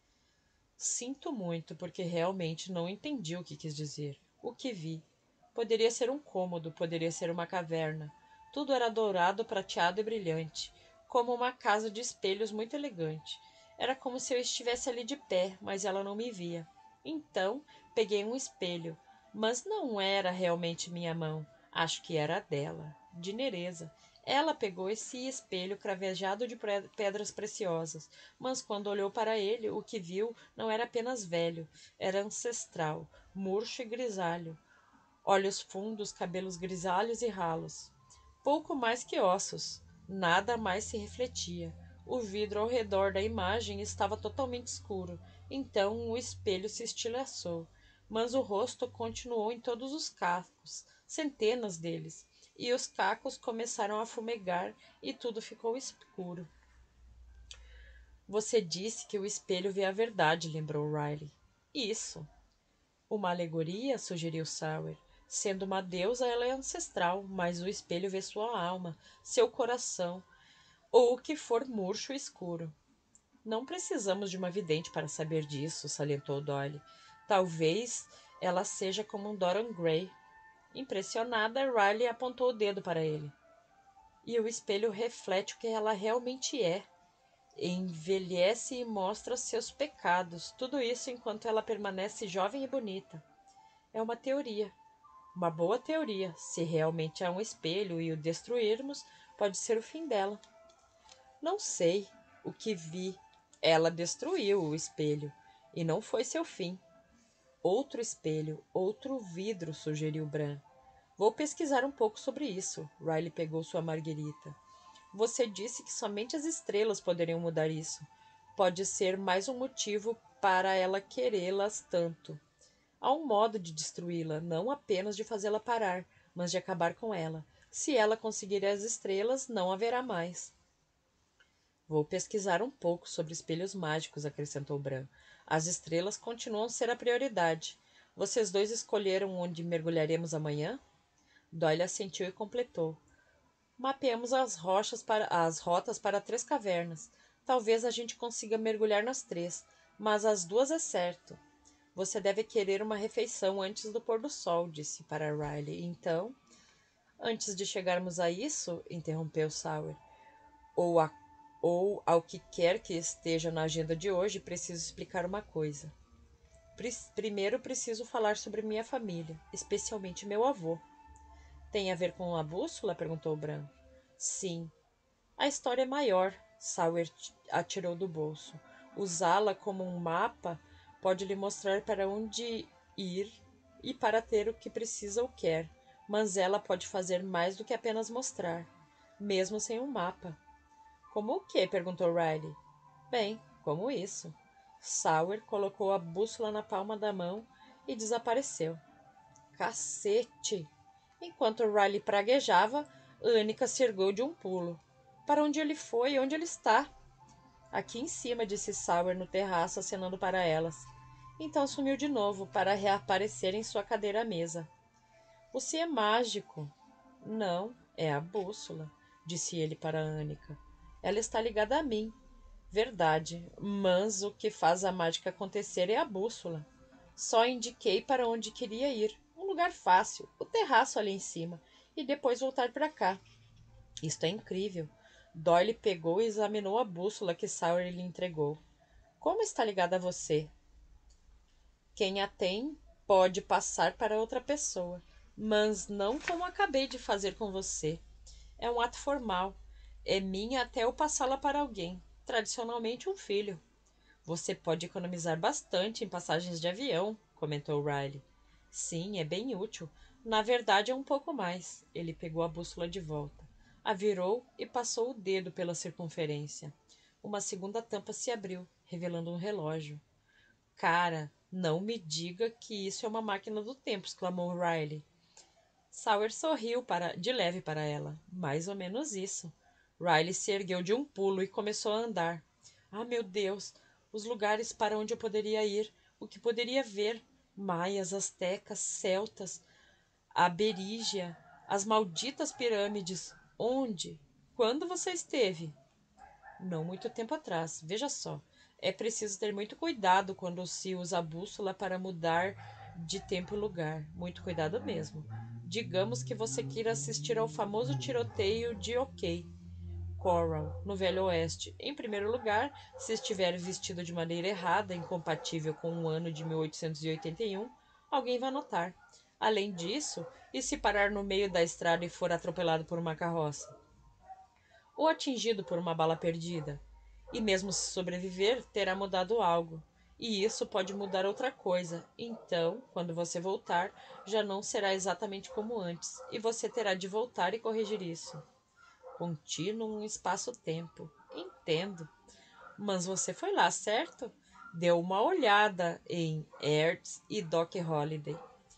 Sinto muito, porque realmente não entendi o que quis dizer. O que vi. Poderia ser um cômodo, poderia ser uma caverna. Tudo era dourado, prateado e brilhante, como uma casa de espelhos muito elegante. Era como se eu estivesse ali de pé, mas ela não me via. Então, peguei um espelho, mas não era realmente minha mão. Acho que era a dela, de Nereza. Ela pegou esse espelho cravejado de pedras preciosas, mas quando olhou para ele, o que viu não era apenas velho, era ancestral, murcho e grisalho. Olhos fundos, cabelos grisalhos e ralos. Pouco mais que ossos. Nada mais se refletia. O vidro ao redor da imagem estava totalmente escuro. Então o espelho se estilhaçou. Mas o rosto continuou em todos os cacos, centenas deles. E os cacos começaram a fumegar e tudo ficou escuro. Você disse que o espelho vê a verdade, lembrou Riley. Isso. Uma alegoria, sugeriu Sawyer. Sendo uma deusa, ela é ancestral, mas o espelho vê sua alma, seu coração, ou o que for murcho e escuro. Não precisamos de uma vidente para saber disso, salientou Dolly. Talvez ela seja como um Dorian Gray. Impressionada, Riley apontou o dedo para ele. E o espelho reflete o que ela realmente é. Envelhece e mostra seus pecados, tudo isso enquanto ela permanece jovem e bonita. É uma teoria. Uma boa teoria. Se realmente há um espelho e o destruirmos, pode ser o fim dela. Não sei o que vi. Ela destruiu o espelho, e não foi seu fim. Outro espelho, outro vidro, sugeriu Bran. Vou pesquisar um pouco sobre isso. Riley pegou sua marguerita. Você disse que somente as estrelas poderiam mudar isso. Pode ser mais um motivo para ela querê-las tanto. Há um modo de destruí-la, não apenas de fazê-la parar, mas de acabar com ela. Se ela conseguir as estrelas, não haverá mais. Vou pesquisar um pouco sobre espelhos mágicos, acrescentou Bran. As estrelas continuam a ser a prioridade. Vocês dois escolheram onde mergulharemos amanhã? Doyle assentiu e completou. Mapeamos as rochas para as rotas para três cavernas. Talvez a gente consiga mergulhar nas três, mas as duas é certo. Você deve querer uma refeição antes do pôr do sol, disse para Riley. Então, antes de chegarmos a isso, interrompeu Sawyer, ou, a, ou ao que quer que esteja na agenda de hoje, preciso explicar uma coisa. Primeiro preciso falar sobre minha família, especialmente meu avô. Tem a ver com a bússola? Perguntou Bran. Sim. A história é maior, Sawyer atirou do bolso. Usá-la como um mapa pode lhe mostrar para onde ir e para ter o que precisa ou quer, mas ela pode fazer mais do que apenas mostrar, mesmo sem um mapa. Como o quê? Perguntou Riley. Bem, como isso. Sawyer colocou a bússola na palma da mão e desapareceu. Cacete! Enquanto Riley praguejava, Annika se ergueu de um pulo. Para onde ele foi? Onde ele está? Aqui em cima, disse Sawyer no terraço, acenando para elas. Então sumiu de novo, para reaparecer em sua cadeira à mesa. Você é mágico. Não, é a bússola, disse ele para Annika. Ela está ligada a mim. Verdade, mas o que faz a mágica acontecer é a bússola. Só indiquei para onde queria ir. Um lugar fácil, o terraço ali em cima, e depois voltar para cá. Isto é incrível. Doyle pegou e examinou a bússola que Sawyer lhe entregou. Como está ligada a você? Quem a tem pode passar para outra pessoa, mas não como acabei de fazer com você. É um ato formal. É minha até eu passá-la para alguém, tradicionalmente um filho. Você pode economizar bastante em passagens de avião, comentou Riley. Sim, é bem útil. Na verdade, é um pouco mais. Ele pegou a bússola de volta. A virou e passou o dedo pela circunferência. Uma segunda tampa se abriu, revelando um relógio. Cara, não me diga que isso é uma máquina do tempo, exclamou Riley. Sawyer sorriu para, de leve para ela. Mais ou menos isso. Riley se ergueu de um pulo e começou a andar. Ah, meu Deus! Os lugares para onde eu poderia ir, o que poderia ver. Maias, astecas, celtas, a Berígia, as malditas pirâmides. Onde? Quando você esteve? Não muito tempo atrás. Veja só. É preciso ter muito cuidado quando se usa a bússola para mudar de tempo e lugar. Muito cuidado mesmo. Digamos que você queira assistir ao famoso tiroteio de OK, Coral, no Velho Oeste. Em primeiro lugar, se estiver vestido de maneira errada, incompatível com o ano de mil oitocentos e oitenta e um, alguém vai notar. Além disso, e se parar no meio da estrada e for atropelado por uma carroça? Ou atingido por uma bala perdida? E mesmo se sobreviver, terá mudado algo. E isso pode mudar outra coisa. Então, quando você voltar, já não será exatamente como antes. E você terá de voltar e corrigir isso. Contínuo espaço-tempo. Entendo. Mas você foi lá, certo? Deu uma olhada em Ertz e Doc Holliday.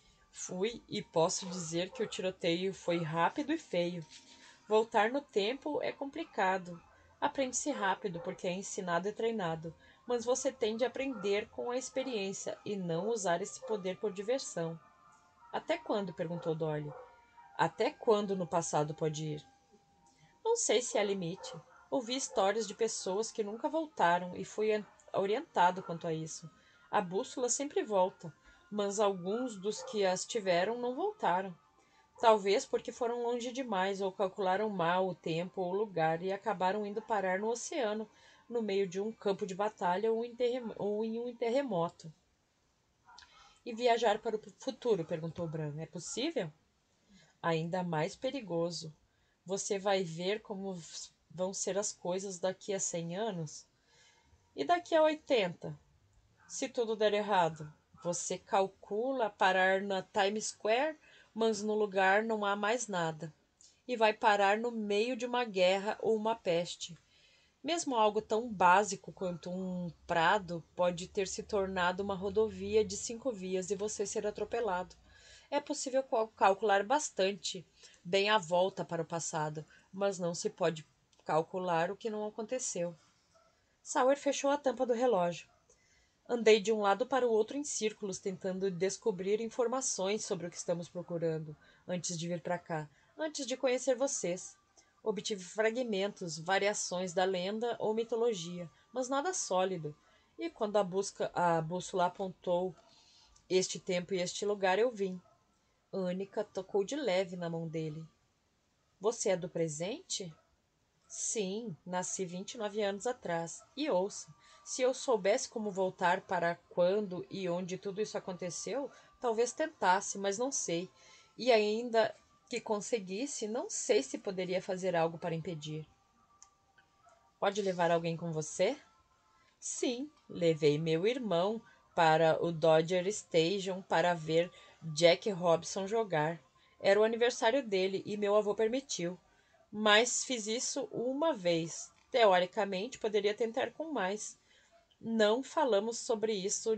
Fui e posso dizer que o tiroteio foi rápido e feio. Voltar no tempo é complicado. Aprende-se rápido porque é ensinado e treinado, mas você tem de aprender com a experiência e não usar esse poder por diversão. Até quando? Perguntou Dolly. Até quando no passado pode ir? Não sei se há limite. Ouvi histórias de pessoas que nunca voltaram e fui orientado quanto a isso. A bússola sempre volta, mas alguns dos que as tiveram não voltaram. Talvez porque foram longe demais ou calcularam mal o tempo ou o lugar e acabaram indo parar no oceano, no meio de um campo de batalha ou em, terrem- ou em um terremoto. E viajar para o futuro? Perguntou Bran. É possível? Ainda mais perigoso. Você vai ver como vão ser as coisas daqui a cem anos? E daqui a oitenta? Se tudo der errado? Você calcula parar na Times Square, mas no lugar não há mais nada. E vai parar no meio de uma guerra ou uma peste. Mesmo algo tão básico quanto um prado pode ter se tornado uma rodovia de cinco vias e você ser atropelado. É possível calcular bastante bem a volta para o passado, mas não se pode calcular o que não aconteceu. Sawyer fechou a tampa do relógio. Andei de um lado para o outro em círculos, tentando descobrir informações sobre o que estamos procurando, antes de vir para cá, antes de conhecer vocês. Obtive fragmentos, variações da lenda ou mitologia, mas nada sólido. E quando a, busca, a bússola apontou este tempo e este lugar, eu vim. Annika tocou de leve na mão dele. Você é do presente? Sim, nasci vinte e nove anos atrás. E ouça, se eu soubesse como voltar para quando e onde tudo isso aconteceu, talvez tentasse, mas não sei. E ainda que conseguisse, não sei se poderia fazer algo para impedir. Pode levar alguém com você? Sim, levei meu irmão para o Dodger Stadium para ver Jack Robinson jogar. Era o aniversário dele e meu avô permitiu. Mas fiz isso uma vez. Teoricamente, poderia tentar com mais. Não falamos sobre isso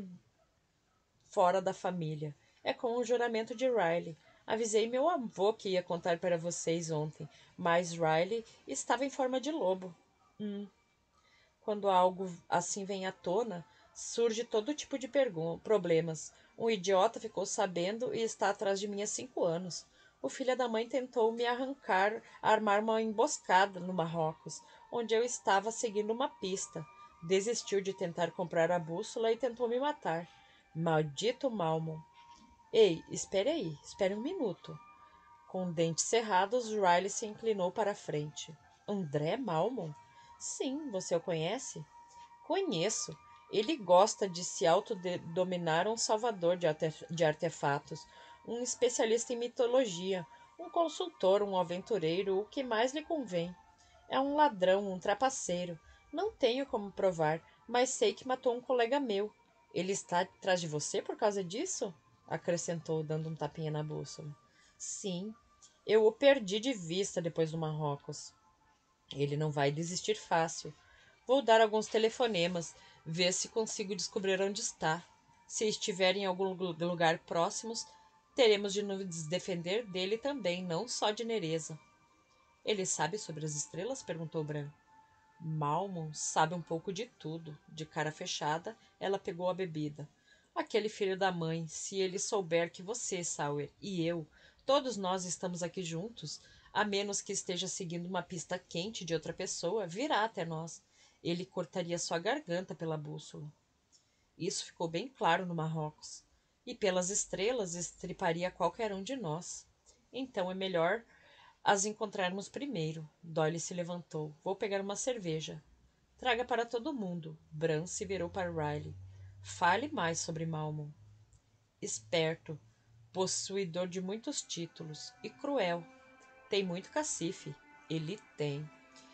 fora da família. É como o juramento de Riley. Avisei meu avô que ia contar para vocês ontem, mas Riley estava em forma de lobo. Hum. Quando algo assim vem à tona, surge todo tipo de problemas. Um idiota ficou sabendo e está atrás de mim há cinco anos. O filho da mãe tentou me arrancar, armar uma emboscada no Marrocos, onde eu estava seguindo uma pista. Desistiu de tentar comprar a bússola e tentou me matar. Maldito Malmon. Ei, espere aí, espere um minuto. Com dentes cerrados, Riley se inclinou para a frente. André Malmon? Sim, você o conhece? Conheço. Ele gosta de se autodominar um salvador de, arte de artefatos, um especialista em mitologia, um consultor, um aventureiro, o que mais lhe convém. É um ladrão, um trapaceiro. Não tenho como provar, mas sei que matou um colega meu. Ele está atrás de você por causa disso? Acrescentou, dando um tapinha na bússola. Sim, eu o perdi de vista depois do Marrocos. Ele não vai desistir fácil. Vou dar alguns telefonemas, ver se consigo descobrir onde está. Se estiver em algum lugar próximos, teremos de nos defender dele também, não só de Nereza. Ele sabe sobre as estrelas? Perguntou Bran. Malmon sabe um pouco de tudo. De cara fechada, ela pegou a bebida. Aquele filho da mãe, se ele souber que você, Sauer, e eu, todos nós estamos aqui juntos, a menos que esteja seguindo uma pista quente de outra pessoa, virá até nós. Ele cortaria sua garganta pela bússola. Isso ficou bem claro no Marrocos. E pelas estrelas estriparia qualquer um de nós. Então é melhor as encontrarmos primeiro. Dolly se levantou. Vou pegar uma cerveja. Traga para todo mundo. Bran se virou para Riley. Fale mais sobre Malmon. Esperto, possuidor de muitos títulos e cruel. Tem muito cacife. Ele tem.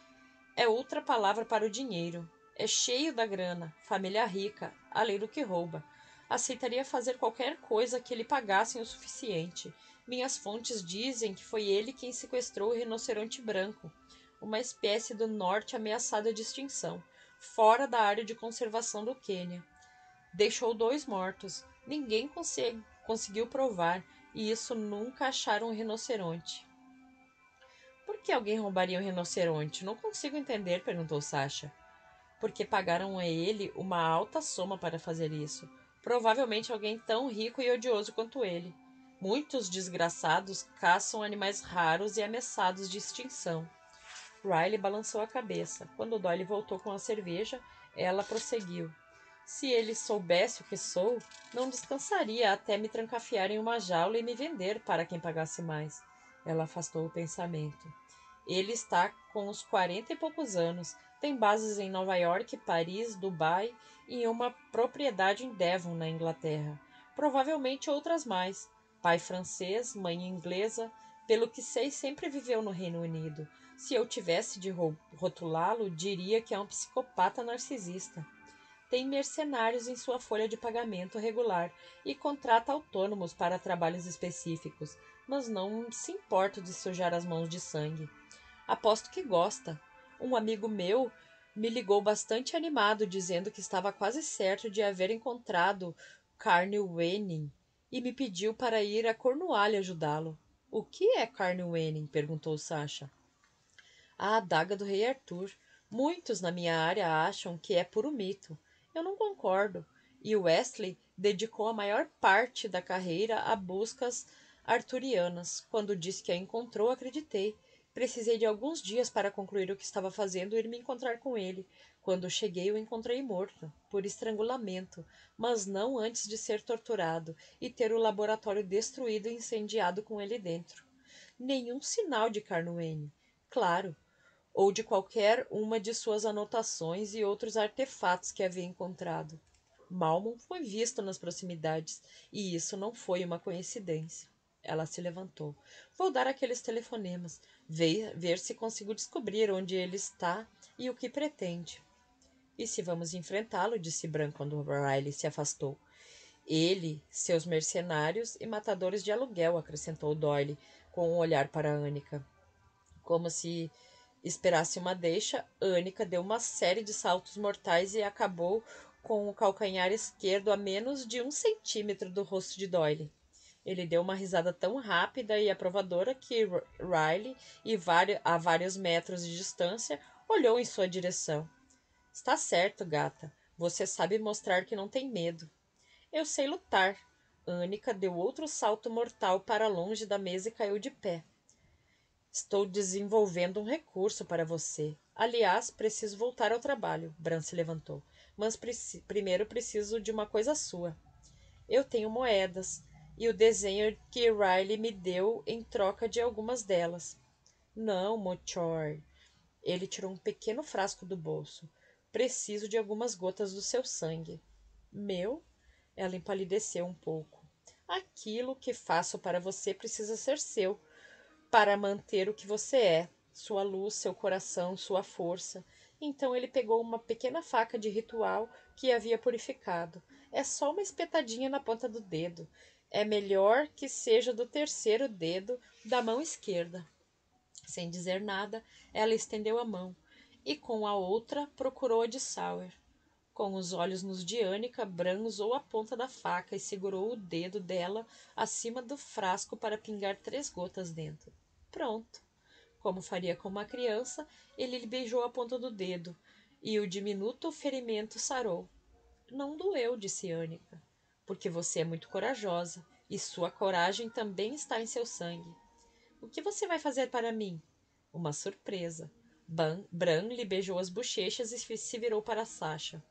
É outra palavra para o dinheiro. É cheio da grana, família rica, além do que rouba. Aceitaria fazer qualquer coisa que lhe pagassem o suficiente. Minhas fontes dizem que foi ele quem sequestrou o rinoceronte branco, uma espécie do norte ameaçada de extinção, fora da área de conservação do Quênia. Deixou dois mortos. Ninguém consegue, conseguiu provar, e isso nunca acharam um rinoceronte. Por que alguém roubaria um rinoceronte? Não consigo entender, perguntou Sasha. Porque pagaram a ele uma alta soma para fazer isso. Provavelmente alguém tão rico e odioso quanto ele. Muitos desgraçados caçam animais raros e ameaçados de extinção. Riley balançou a cabeça. Quando Dolly voltou com a cerveja, ela prosseguiu. Se ele soubesse o que sou, não descansaria até me trancafiar em uma jaula e me vender para quem pagasse mais. Ela afastou o pensamento. Ele está com uns quarenta e poucos anos, tem bases em Nova York, Paris, Dubai e uma propriedade em Devon, na Inglaterra. Provavelmente outras mais. Pai francês, mãe inglesa, pelo que sei, sempre viveu no Reino Unido. Se eu tivesse de rotulá-lo, diria que é um psicopata narcisista. Tem mercenários em sua folha de pagamento regular e contrata autônomos para trabalhos específicos, mas não se importa de sujar as mãos de sangue. Aposto que gosta. Um amigo meu me ligou bastante animado, dizendo que estava quase certo de haver encontrado Carne Wenning e me pediu para ir a Cornualha ajudá-lo. O que é Carne Wenning? Perguntou Sasha. A adaga do rei Arthur. Muitos na minha área acham que é puro mito. Eu não concordo. E Wesley dedicou a maior parte da carreira a buscas arturianas. Quando disse que a encontrou, acreditei. Precisei de alguns dias para concluir o que estava fazendo e ir me encontrar com ele. Quando cheguei, o encontrei morto, por estrangulamento, mas não antes de ser torturado e ter o laboratório destruído e incendiado com ele dentro. Nenhum sinal de Carnwaine. Claro, ou de qualquer uma de suas anotações e outros artefatos que havia encontrado. Malmon foi visto nas proximidades, e isso não foi uma coincidência. Ela se levantou. Vou dar aqueles telefonemas, ver, ver se consigo descobrir onde ele está e o que pretende. E se vamos enfrentá-lo, disse Bran quando Riley se afastou. Ele, seus mercenários e matadores de aluguel, acrescentou Doyle, com um olhar para Anika. Como se esperasse uma deixa, Anika deu uma série de saltos mortais e acabou com o calcanhar esquerdo a menos de um centímetro do rosto de Doyle. Ele deu uma risada tão rápida e aprovadora que Riley, e a vários metros de distância, olhou em sua direção. Está certo, gata. Você sabe mostrar que não tem medo. Eu sei lutar. Annika deu outro salto mortal para longe da mesa e caiu de pé. Estou desenvolvendo um recurso para você. Aliás, preciso voltar ao trabalho. Bran se levantou. Mas preci- primeiro preciso de uma coisa sua. Eu tenho moedas e o desenho que Riley me deu em troca de algumas delas. Não, Mochor. Ele tirou um pequeno frasco do bolso. Preciso de algumas gotas do seu sangue. Meu? Ela empalideceu um pouco. Aquilo que faço para você precisa ser seu, para manter o que você é, sua luz, seu coração, sua força. Então ele pegou uma pequena faca de ritual que havia purificado. É só uma espetadinha na ponta do dedo. É melhor que seja do terceiro dedo da mão esquerda. Sem dizer nada, ela estendeu a mão e com a outra procurou a de Sawyer. Com os olhos nos de Annika, Bran usou a ponta da faca e segurou o dedo dela acima do frasco para pingar três gotas dentro. Pronto. Como faria com uma criança, ele lhe beijou a ponta do dedo e o diminuto ferimento sarou. Não doeu, disse Annika, porque você é muito corajosa e sua coragem também está em seu sangue. O que você vai fazer para mim? Uma surpresa. Ban, Bran lhe beijou as bochechas e se virou para Sasha.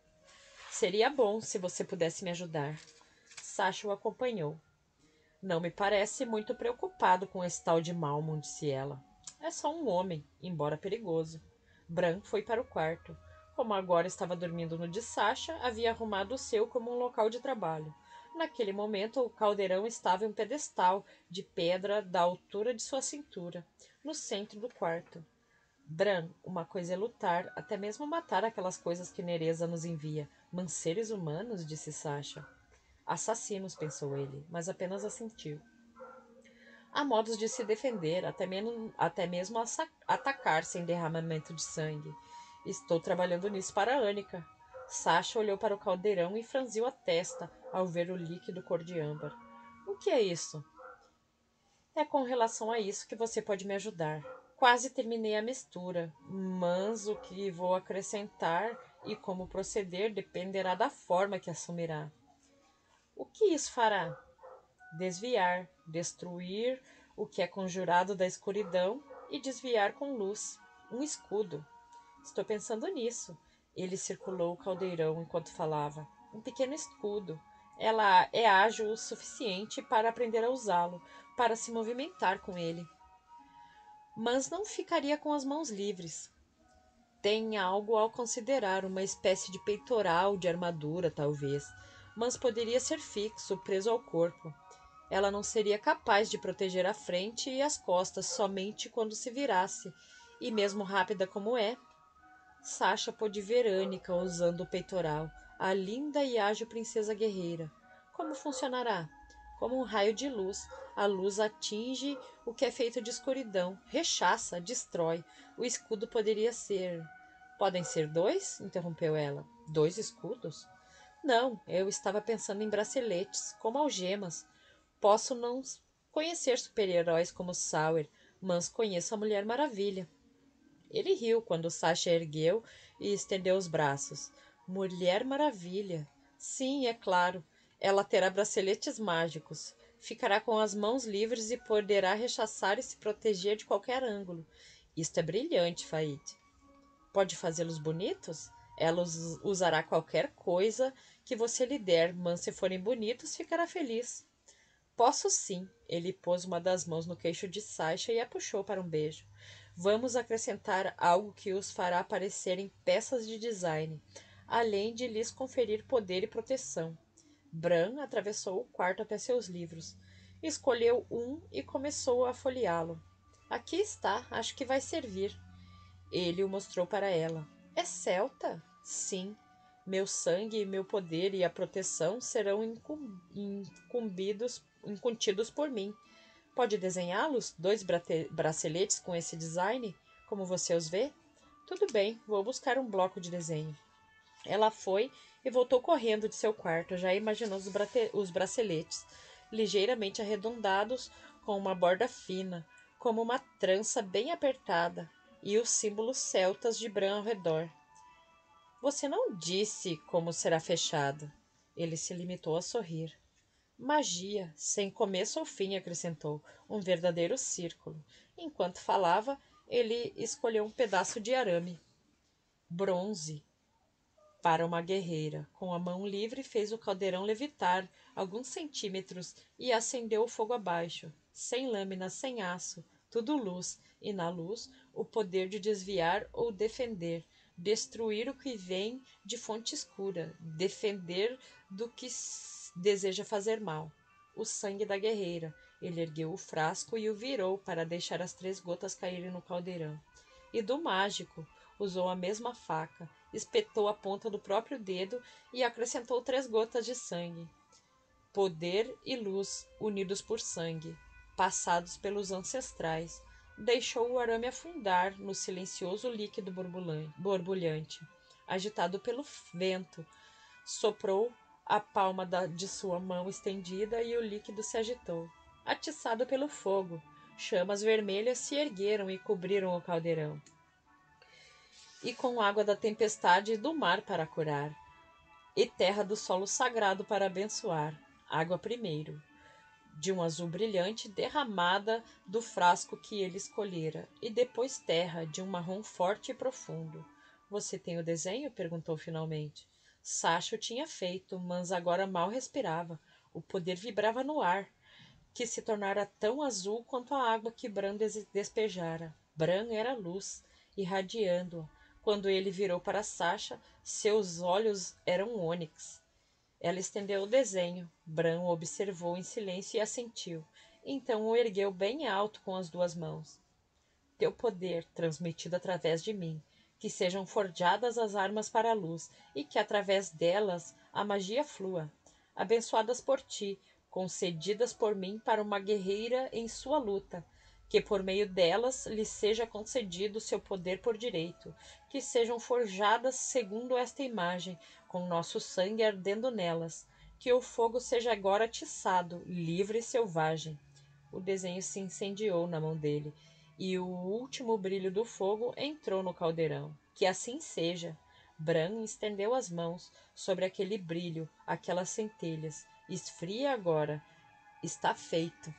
Seria bom se você pudesse me ajudar. Sasha o acompanhou. Não me parece muito preocupado com esse tal de Malmon, disse ela. É só um homem, embora perigoso. Bran foi para o quarto. Como agora estava dormindo no de Sasha, havia arrumado o seu como um local de trabalho. Naquele momento, o caldeirão estava em um pedestal de pedra da altura de sua cintura, no centro do quarto. Bran, uma coisa é lutar, até mesmo matar aquelas coisas que Nereza nos envia. Mas seres humanos, disse Sasha. Assassinos, pensou ele, mas apenas assentiu. Há modos de se defender, até, menos, até mesmo atacar sem derramamento de sangue. Estou trabalhando nisso para Annika. Sasha olhou para o caldeirão e franziu a testa ao ver o líquido cor de âmbar. O que é isso? É com relação a isso que você pode me ajudar. Quase terminei a mistura, mas o que vou acrescentar e como proceder dependerá da forma que assumirá. O que isso fará? Desviar, destruir o que é conjurado da escuridão e desviar com luz. Um escudo. Estou pensando nisso. Ele circulou o caldeirão enquanto falava. Um pequeno escudo. Ela é ágil o suficiente para aprender a usá-lo, para se movimentar com ele. Mas não ficaria com as mãos livres. Tem algo ao considerar, uma espécie de peitoral de armadura, talvez, mas poderia ser fixo, preso ao corpo. Ela não seria capaz de proteger a frente e as costas somente quando se virasse, e mesmo rápida como é, Sasha pôde ver Annika usando o peitoral, a linda e ágil princesa guerreira. Como funcionará? Como um raio de luz, a luz atinge o que é feito de escuridão, rechaça, destrói. O escudo poderia ser... Podem ser dois? Interrompeu ela. Dois escudos? Não, eu estava pensando em braceletes, como algemas. Posso não conhecer super-heróis como Sawyer, mas conheço a Mulher Maravilha. Ele riu quando Sasha ergueu e estendeu os braços. Mulher Maravilha. Sim, é claro. Ela terá braceletes mágicos. Ficará com as mãos livres e poderá rechaçar e se proteger de qualquer ângulo. Isto é brilhante, Faid. Pode fazê-los bonitos? Ela usará qualquer coisa que você lhe der, mas se forem bonitos, ficará feliz. Posso sim. Ele pôs uma das mãos no queixo de Sasha e a puxou para um beijo. Vamos acrescentar algo que os fará parecerem peças de design, além de lhes conferir poder e proteção. Bran atravessou o quarto até seus livros. Escolheu um e começou a folheá-lo. Aqui está, acho que vai servir. Ele o mostrou para ela. É celta? Sim. Meu sangue e meu poder e a proteção serão incumbidos, incutidos por mim. Pode desenhá-los? Dois braceletes com esse design, como você os vê? Tudo bem, vou buscar um bloco de desenho. Ela foi e voltou correndo de seu quarto, já imaginando os, brate- os braceletes, ligeiramente arredondados, com uma borda fina, como uma trança bem apertada, e os símbolos celtas de Bran ao redor. Você não disse como será fechado. Ele se limitou a sorrir. Magia, sem começo ou fim, acrescentou, um verdadeiro círculo. Enquanto falava, ele escolheu um pedaço de arame. Bronze, para uma guerreira. Com a mão livre, fez o caldeirão levitar alguns centímetros e acendeu o fogo abaixo. Sem lâmina, sem aço, tudo luz, e na luz o poder de desviar ou defender, destruir o que vem de fonte escura, defender do que deseja fazer mal. O sangue da guerreira. Ele ergueu o frasco e o virou para deixar as três gotas caírem no caldeirão. E do mágico, usou a mesma faca, espetou a ponta do próprio dedo e acrescentou três gotas de sangue. Poder e luz, unidos por sangue, passados pelos ancestrais, deixou o arame afundar no silencioso líquido borbulhante. Agitado pelo vento, soprou a palma da, de sua mão estendida e o líquido se agitou. Atiçado pelo fogo, chamas vermelhas se ergueram e cobriram o caldeirão. E com água da tempestade e do mar para curar, e terra do solo sagrado para abençoar, água primeiro, de um azul brilhante derramada do frasco que ele escolhera, e depois terra de um marrom forte e profundo. Você tem o desenho? Perguntou finalmente. Sasha o tinha feito, mas agora mal respirava. O poder vibrava no ar, que se tornara tão azul quanto a água que Bran despejara. Bran era luz, irradiando-a. Quando ele virou para Sasha, seus olhos eram ônix. Ela estendeu o desenho. Bran o observou em silêncio e assentiu. Então o ergueu bem alto com as duas mãos. Teu poder, transmitido através de mim, que sejam forjadas as armas para a luz, e que através delas a magia flua. Abençoadas por ti, concedidas por mim para uma guerreira em sua luta, que por meio delas lhe seja concedido seu poder por direito, que sejam forjadas segundo esta imagem, com nosso sangue ardendo nelas, que o fogo seja agora atiçado, livre e selvagem. O desenho se incendiou na mão dele, e o último brilho do fogo entrou no caldeirão. Que assim seja. Bran estendeu as mãos sobre aquele brilho, aquelas centelhas. Esfria agora. Está feito.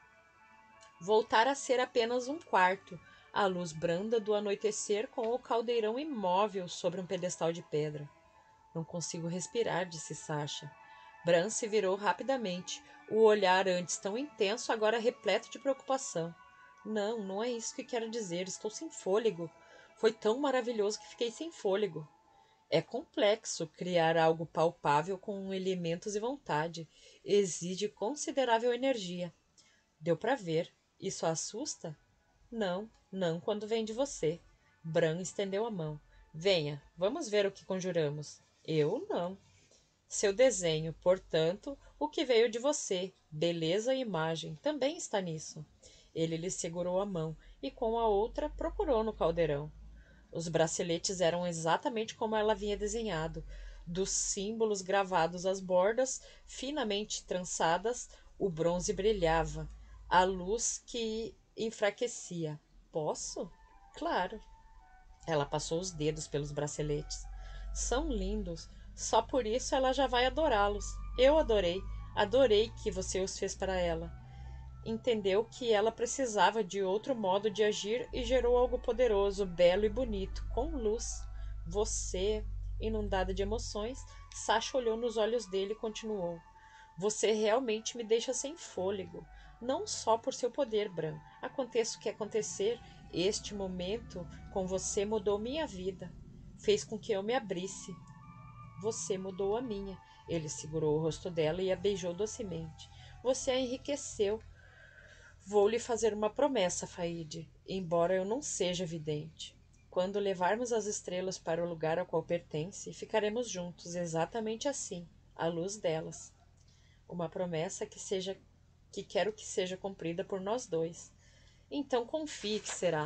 Voltara a ser apenas um quarto, a luz branda do anoitecer com o caldeirão imóvel sobre um pedestal de pedra. Não consigo respirar, disse Sasha. Bran se virou rapidamente, o olhar antes tão intenso, agora repleto de preocupação. Não, não é isso que quero dizer. Estou sem fôlego. Foi tão maravilhoso que fiquei sem fôlego. É complexo criar algo palpável com elementos e vontade. Exige considerável energia. Deu para ver. Isso a assusta? Não, não quando vem de você. Bran estendeu a mão. Venha, vamos ver o que conjuramos. Eu não. Seu desenho, portanto, o que veio de você, beleza e imagem, também está nisso. Ele lhe segurou a mão e com a outra procurou no caldeirão. Os braceletes eram exatamente como ela havia desenhado. Dos símbolos gravados às bordas, finamente trançadas, o bronze brilhava. A luz que enfraquecia. Posso? Claro. Ela passou os dedos pelos braceletes. São lindos. Só por isso ela já vai adorá-los. Eu adorei. Adorei que você os fez para ela. Entendeu que ela precisava de outro modo de agir e gerou algo poderoso, belo e bonito, com luz. Você, inundada de emoções, Sasha olhou nos olhos dele e continuou. Você realmente me deixa sem fôlego. Não só por seu poder, Bran. Aconteça o que acontecer, este momento com você mudou minha vida. Fez com que eu me abrisse. Você mudou a minha. Ele segurou o rosto dela e a beijou docemente. Você a enriqueceu. Vou lhe fazer uma promessa, Faide, embora eu não seja vidente. Quando levarmos as estrelas para o lugar ao qual pertence, ficaremos juntos, exatamente assim, à luz delas. Uma promessa que seja que quero que seja cumprida por nós dois. Então confie que será.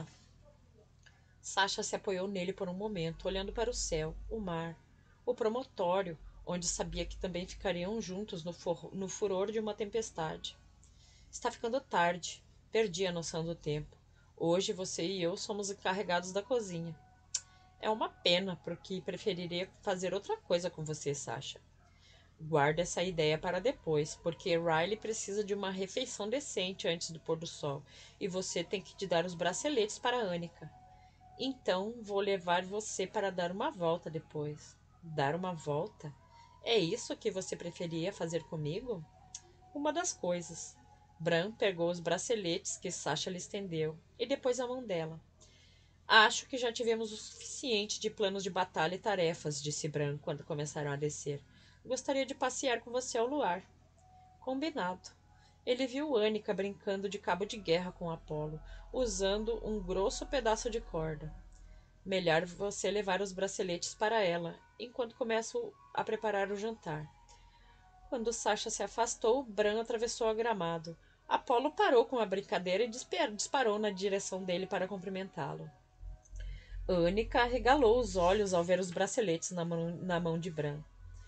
Sasha se apoiou nele por um momento, olhando para o céu, o mar, o promontório, onde sabia que também ficariam juntos no, for no furor de uma tempestade. Está ficando tarde. Perdi a noção do tempo. Hoje você e eu somos encarregados da cozinha. É uma pena, porque preferiria fazer outra coisa com você, Sasha. Guarda essa ideia para depois, porque Riley precisa de uma refeição decente antes do pôr do sol, e você tem que te dar os braceletes para Annika. Então vou levar você para dar uma volta depois. Dar uma volta? É isso que você preferia fazer comigo? Uma das coisas. Bran pegou os braceletes que Sasha lhe estendeu e depois a mão dela. Acho que já tivemos o suficiente de planos de batalha e tarefas, disse Bran quando começaram a descer. Gostaria de passear com você ao luar. Combinado. Ele viu Annika brincando de cabo de guerra com Apolo, usando um grosso pedaço de corda. Melhor você levar os braceletes para ela, enquanto começo a preparar o jantar. Quando Sasha se afastou, Bran atravessou o gramado. Apolo parou com a brincadeira e disparou na direção dele para cumprimentá-lo. Annika arregalou os olhos ao ver os braceletes na mão, na mão de Bran.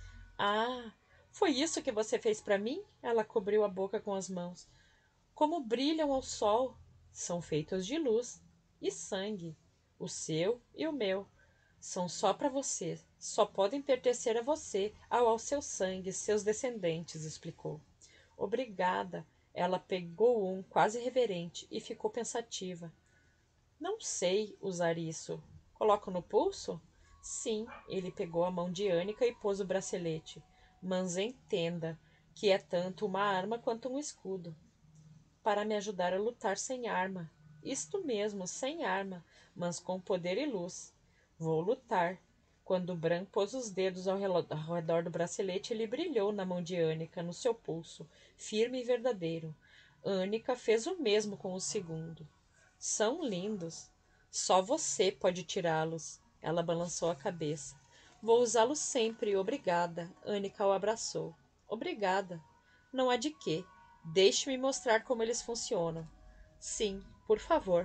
Ah, foi isso que você fez para mim? Ela cobriu a boca com as mãos. Como brilham ao sol! São feitos de luz e sangue. O seu e o meu. São só para você. Só podem pertencer a você, ao, ao seu sangue, seus descendentes, explicou. Obrigada. Ela pegou um, quase reverente, e ficou pensativa. Não sei usar isso. Coloco no pulso? Sim, ele pegou a mão de Annika e pôs o bracelete. Mas entenda que é tanto uma arma quanto um escudo. Para me ajudar a lutar sem arma. Isto mesmo, sem arma, mas com poder e luz. Vou lutar. Quando Bran pôs os dedos ao redor do bracelete, ele brilhou na mão de Annika, no seu pulso, firme e verdadeiro. Annika fez o mesmo com o segundo. São lindos. Só você pode tirá-los. Ela balançou a cabeça. Vou usá-los sempre, obrigada. Annika o abraçou. Obrigada. Não há de quê. Deixe-me mostrar como eles funcionam. Sim, por favor.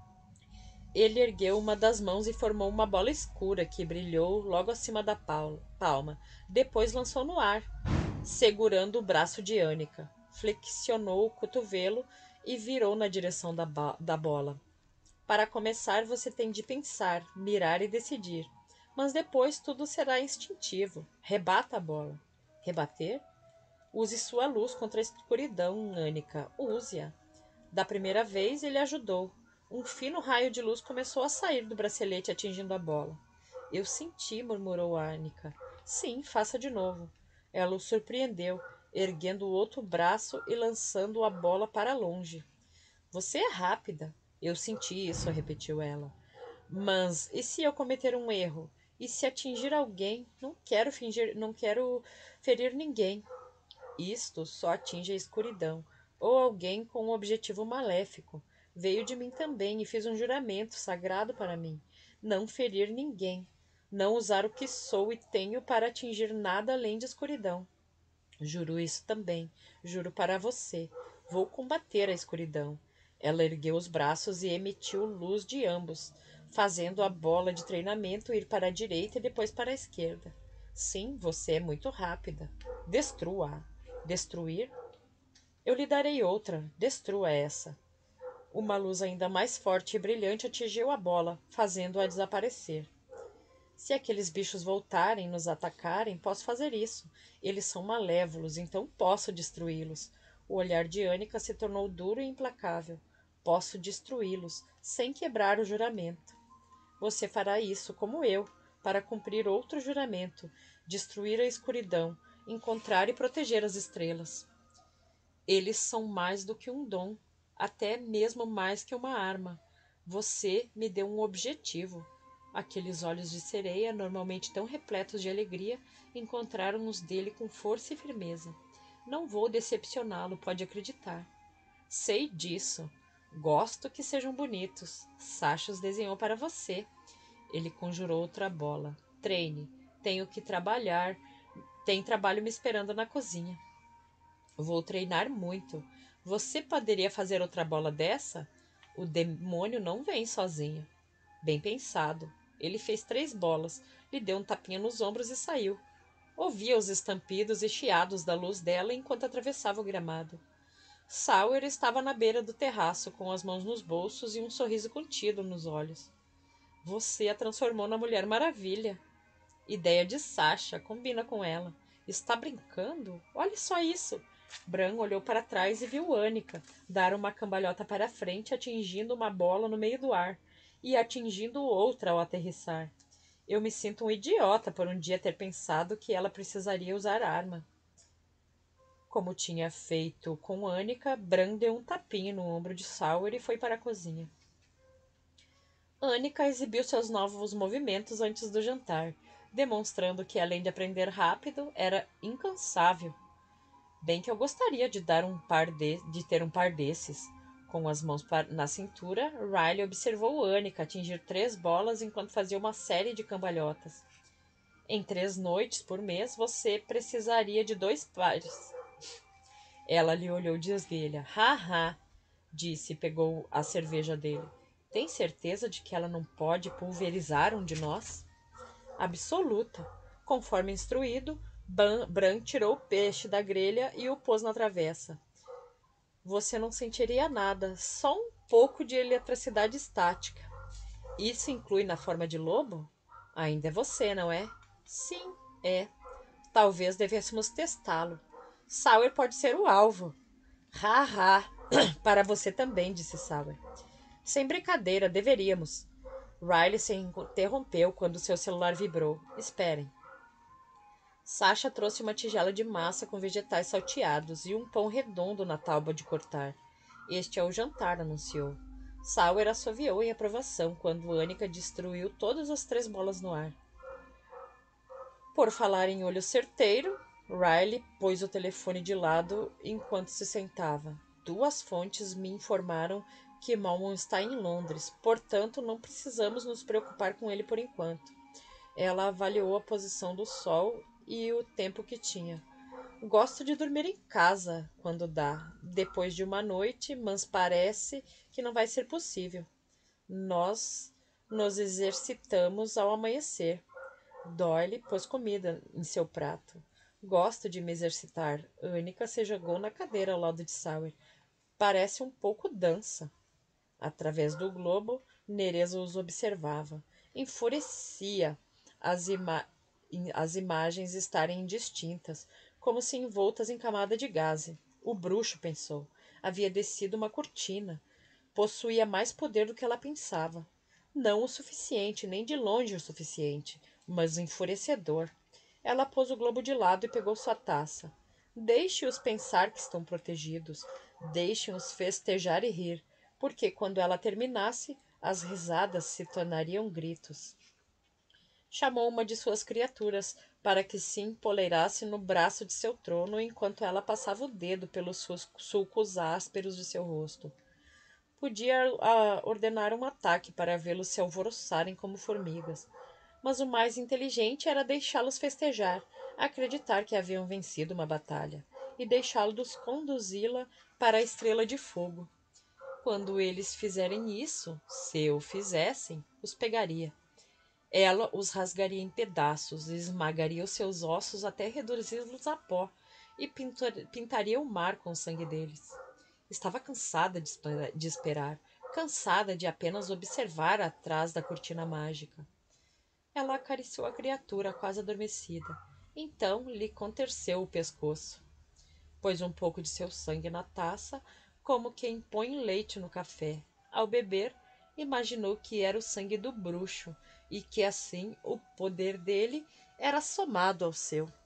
Ele ergueu uma das mãos e formou uma bola escura que brilhou logo acima da palma. Depois lançou no ar, segurando o braço de Annika. Flexionou o cotovelo e virou na direção da, da bola. Para começar, você tem de pensar, mirar e decidir. Mas depois tudo será instintivo. Rebata a bola. Rebater? Use sua luz contra a escuridão, Annika. Use-a. Da primeira vez, ele ajudou. Um fino raio de luz começou a sair do bracelete, atingindo a bola. Eu senti, murmurou Annika. Sim, faça de novo. Ela o surpreendeu, erguendo o outro braço e lançando a bola para longe. Você é rápida. Eu senti isso, repetiu ela. Mas e se eu cometer um erro? E se atingir alguém? Não quero fingir, não quero ferir ninguém. Isto só atinge a escuridão, ou alguém com um objetivo maléfico. Veio de mim também e fiz um juramento sagrado para mim. Não ferir ninguém. Não usar o que sou e tenho para atingir nada além de escuridão. Juro isso também. Juro para você. Vou combater a escuridão. Ela ergueu os braços e emitiu luz de ambos, fazendo a bola de treinamento ir para a direita e depois para a esquerda. Sim, você é muito rápida. Destrua-a. Destruir? Eu lhe darei outra. Destrua essa. Uma luz ainda mais forte e brilhante atingiu a bola, fazendo-a desaparecer. Se aqueles bichos voltarem e nos atacarem, posso fazer isso. Eles são malévolos, então posso destruí-los. O olhar de Annika se tornou duro e implacável. Posso destruí-los, sem quebrar o juramento. Você fará isso, como eu, para cumprir outro juramento, destruir a escuridão, encontrar e proteger as estrelas. Eles são mais do que um dom, até mesmo mais que uma arma. Você me deu um objetivo. Aqueles olhos de sereia, normalmente tão repletos de alegria, encontraram os dele com força e firmeza. Não vou decepcioná-lo, pode acreditar. Sei disso. Gosto que sejam bonitos. Sasha os desenhou para você. Ele conjurou outra bola. Treine. Tenho que trabalhar. Tem trabalho me esperando na cozinha. Vou treinar muito. Você poderia fazer outra bola dessa? O demônio não vem sozinho. Bem pensado. Ele fez três bolas, lhe deu um tapinha nos ombros e saiu. Ouvia os estampidos e chiados da luz dela enquanto atravessava o gramado. Sawyer estava na beira do terraço, com as mãos nos bolsos e um sorriso contido nos olhos. Você a transformou na Mulher Maravilha. Ideia de Sasha, combina com ela. Está brincando? Olhe só isso! Bran olhou para trás e viu Annika dar uma cambalhota para a frente, atingindo uma bola no meio do ar e atingindo outra ao aterrissar. Eu me sinto um idiota por um dia ter pensado que ela precisaria usar arma. Como tinha feito com Annika, Bran deu um tapinha no ombro de Sawyer e foi para a cozinha. Annika exibiu seus novos movimentos antes do jantar, demonstrando que, além de aprender rápido, era incansável. Bem que eu gostaria de dar um par de, de ter um par desses. Com as mãos na cintura, Riley observou Annika atingir três bolas enquanto fazia uma série de cambalhotas. Em três noites por mês, você precisaria de dois pares. Ela lhe olhou de esguelha. Haha, disse e pegou a cerveja dele. Tem certeza de que ela não pode pulverizar um de nós? Absoluta. Conforme instruído, Bran tirou o peixe da grelha e o pôs na travessa. Você não sentiria nada, só um pouco de eletricidade estática. Isso inclui na forma de lobo? Ainda é você, não é? Sim, é. Talvez devêssemos testá-lo. Sawyer pode ser o alvo. Haha, para você também, disse Sawyer. Sem brincadeira, deveríamos. Riley se interrompeu quando seu celular vibrou. Esperem. Sasha trouxe uma tigela de massa com vegetais salteados e um pão redondo na tábua de cortar. Este é o jantar, anunciou. Sawyer assoviou em aprovação quando Annika destruiu todas as três bolas no ar. Por falar em olho certeiro, Riley pôs o telefone de lado enquanto se sentava. Duas fontes me informaram que Malmon está em Londres, portanto não precisamos nos preocupar com ele por enquanto. Ela avaliou a posição do sol e o tempo que tinha. Gosto de dormir em casa quando dá, depois de uma noite, mas parece que não vai ser possível. Nós nos exercitamos ao amanhecer. Doyle pôs comida em seu prato. Gosto de me exercitar. Annika se jogou na cadeira ao lado de Sawyer. Parece um pouco dança. Através do globo, Nereza os observava. Enfurecia as, ima as imagens estarem indistintas, como se envoltas em camada de gaze. O bruxo, pensou, havia descido uma cortina. Possuía mais poder do que ela pensava. Não o suficiente, nem de longe o suficiente, mas enfurecedor. Ela pôs o globo de lado e pegou sua taça. Deixe-os pensar que estão protegidos. Deixem-os festejar e rir, porque quando ela terminasse, as risadas se tornariam gritos. Chamou uma de suas criaturas para que se empoleirasse no braço de seu trono enquanto ela passava o dedo pelos sulcos ásperos de seu rosto. Podia uh, ordenar um ataque para vê-los se alvoroçarem como formigas, mas o mais inteligente era deixá-los festejar, acreditar que haviam vencido uma batalha, e deixá-los conduzi-la para a estrela de fogo. Quando eles fizerem isso, se o fizessem, os pegaria. Ela os rasgaria em pedaços, esmagaria os seus ossos até reduzi-los a pó e pintaria o mar com o sangue deles. Estava cansada de esperar, cansada de apenas observar atrás da cortina mágica. Ela acariciou a criatura quase adormecida. Então lhe contorceu o pescoço. Pôs um pouco de seu sangue na taça, como quem põe leite no café. Ao beber, imaginou que era o sangue do bruxo e que assim o poder dele era somado ao seu.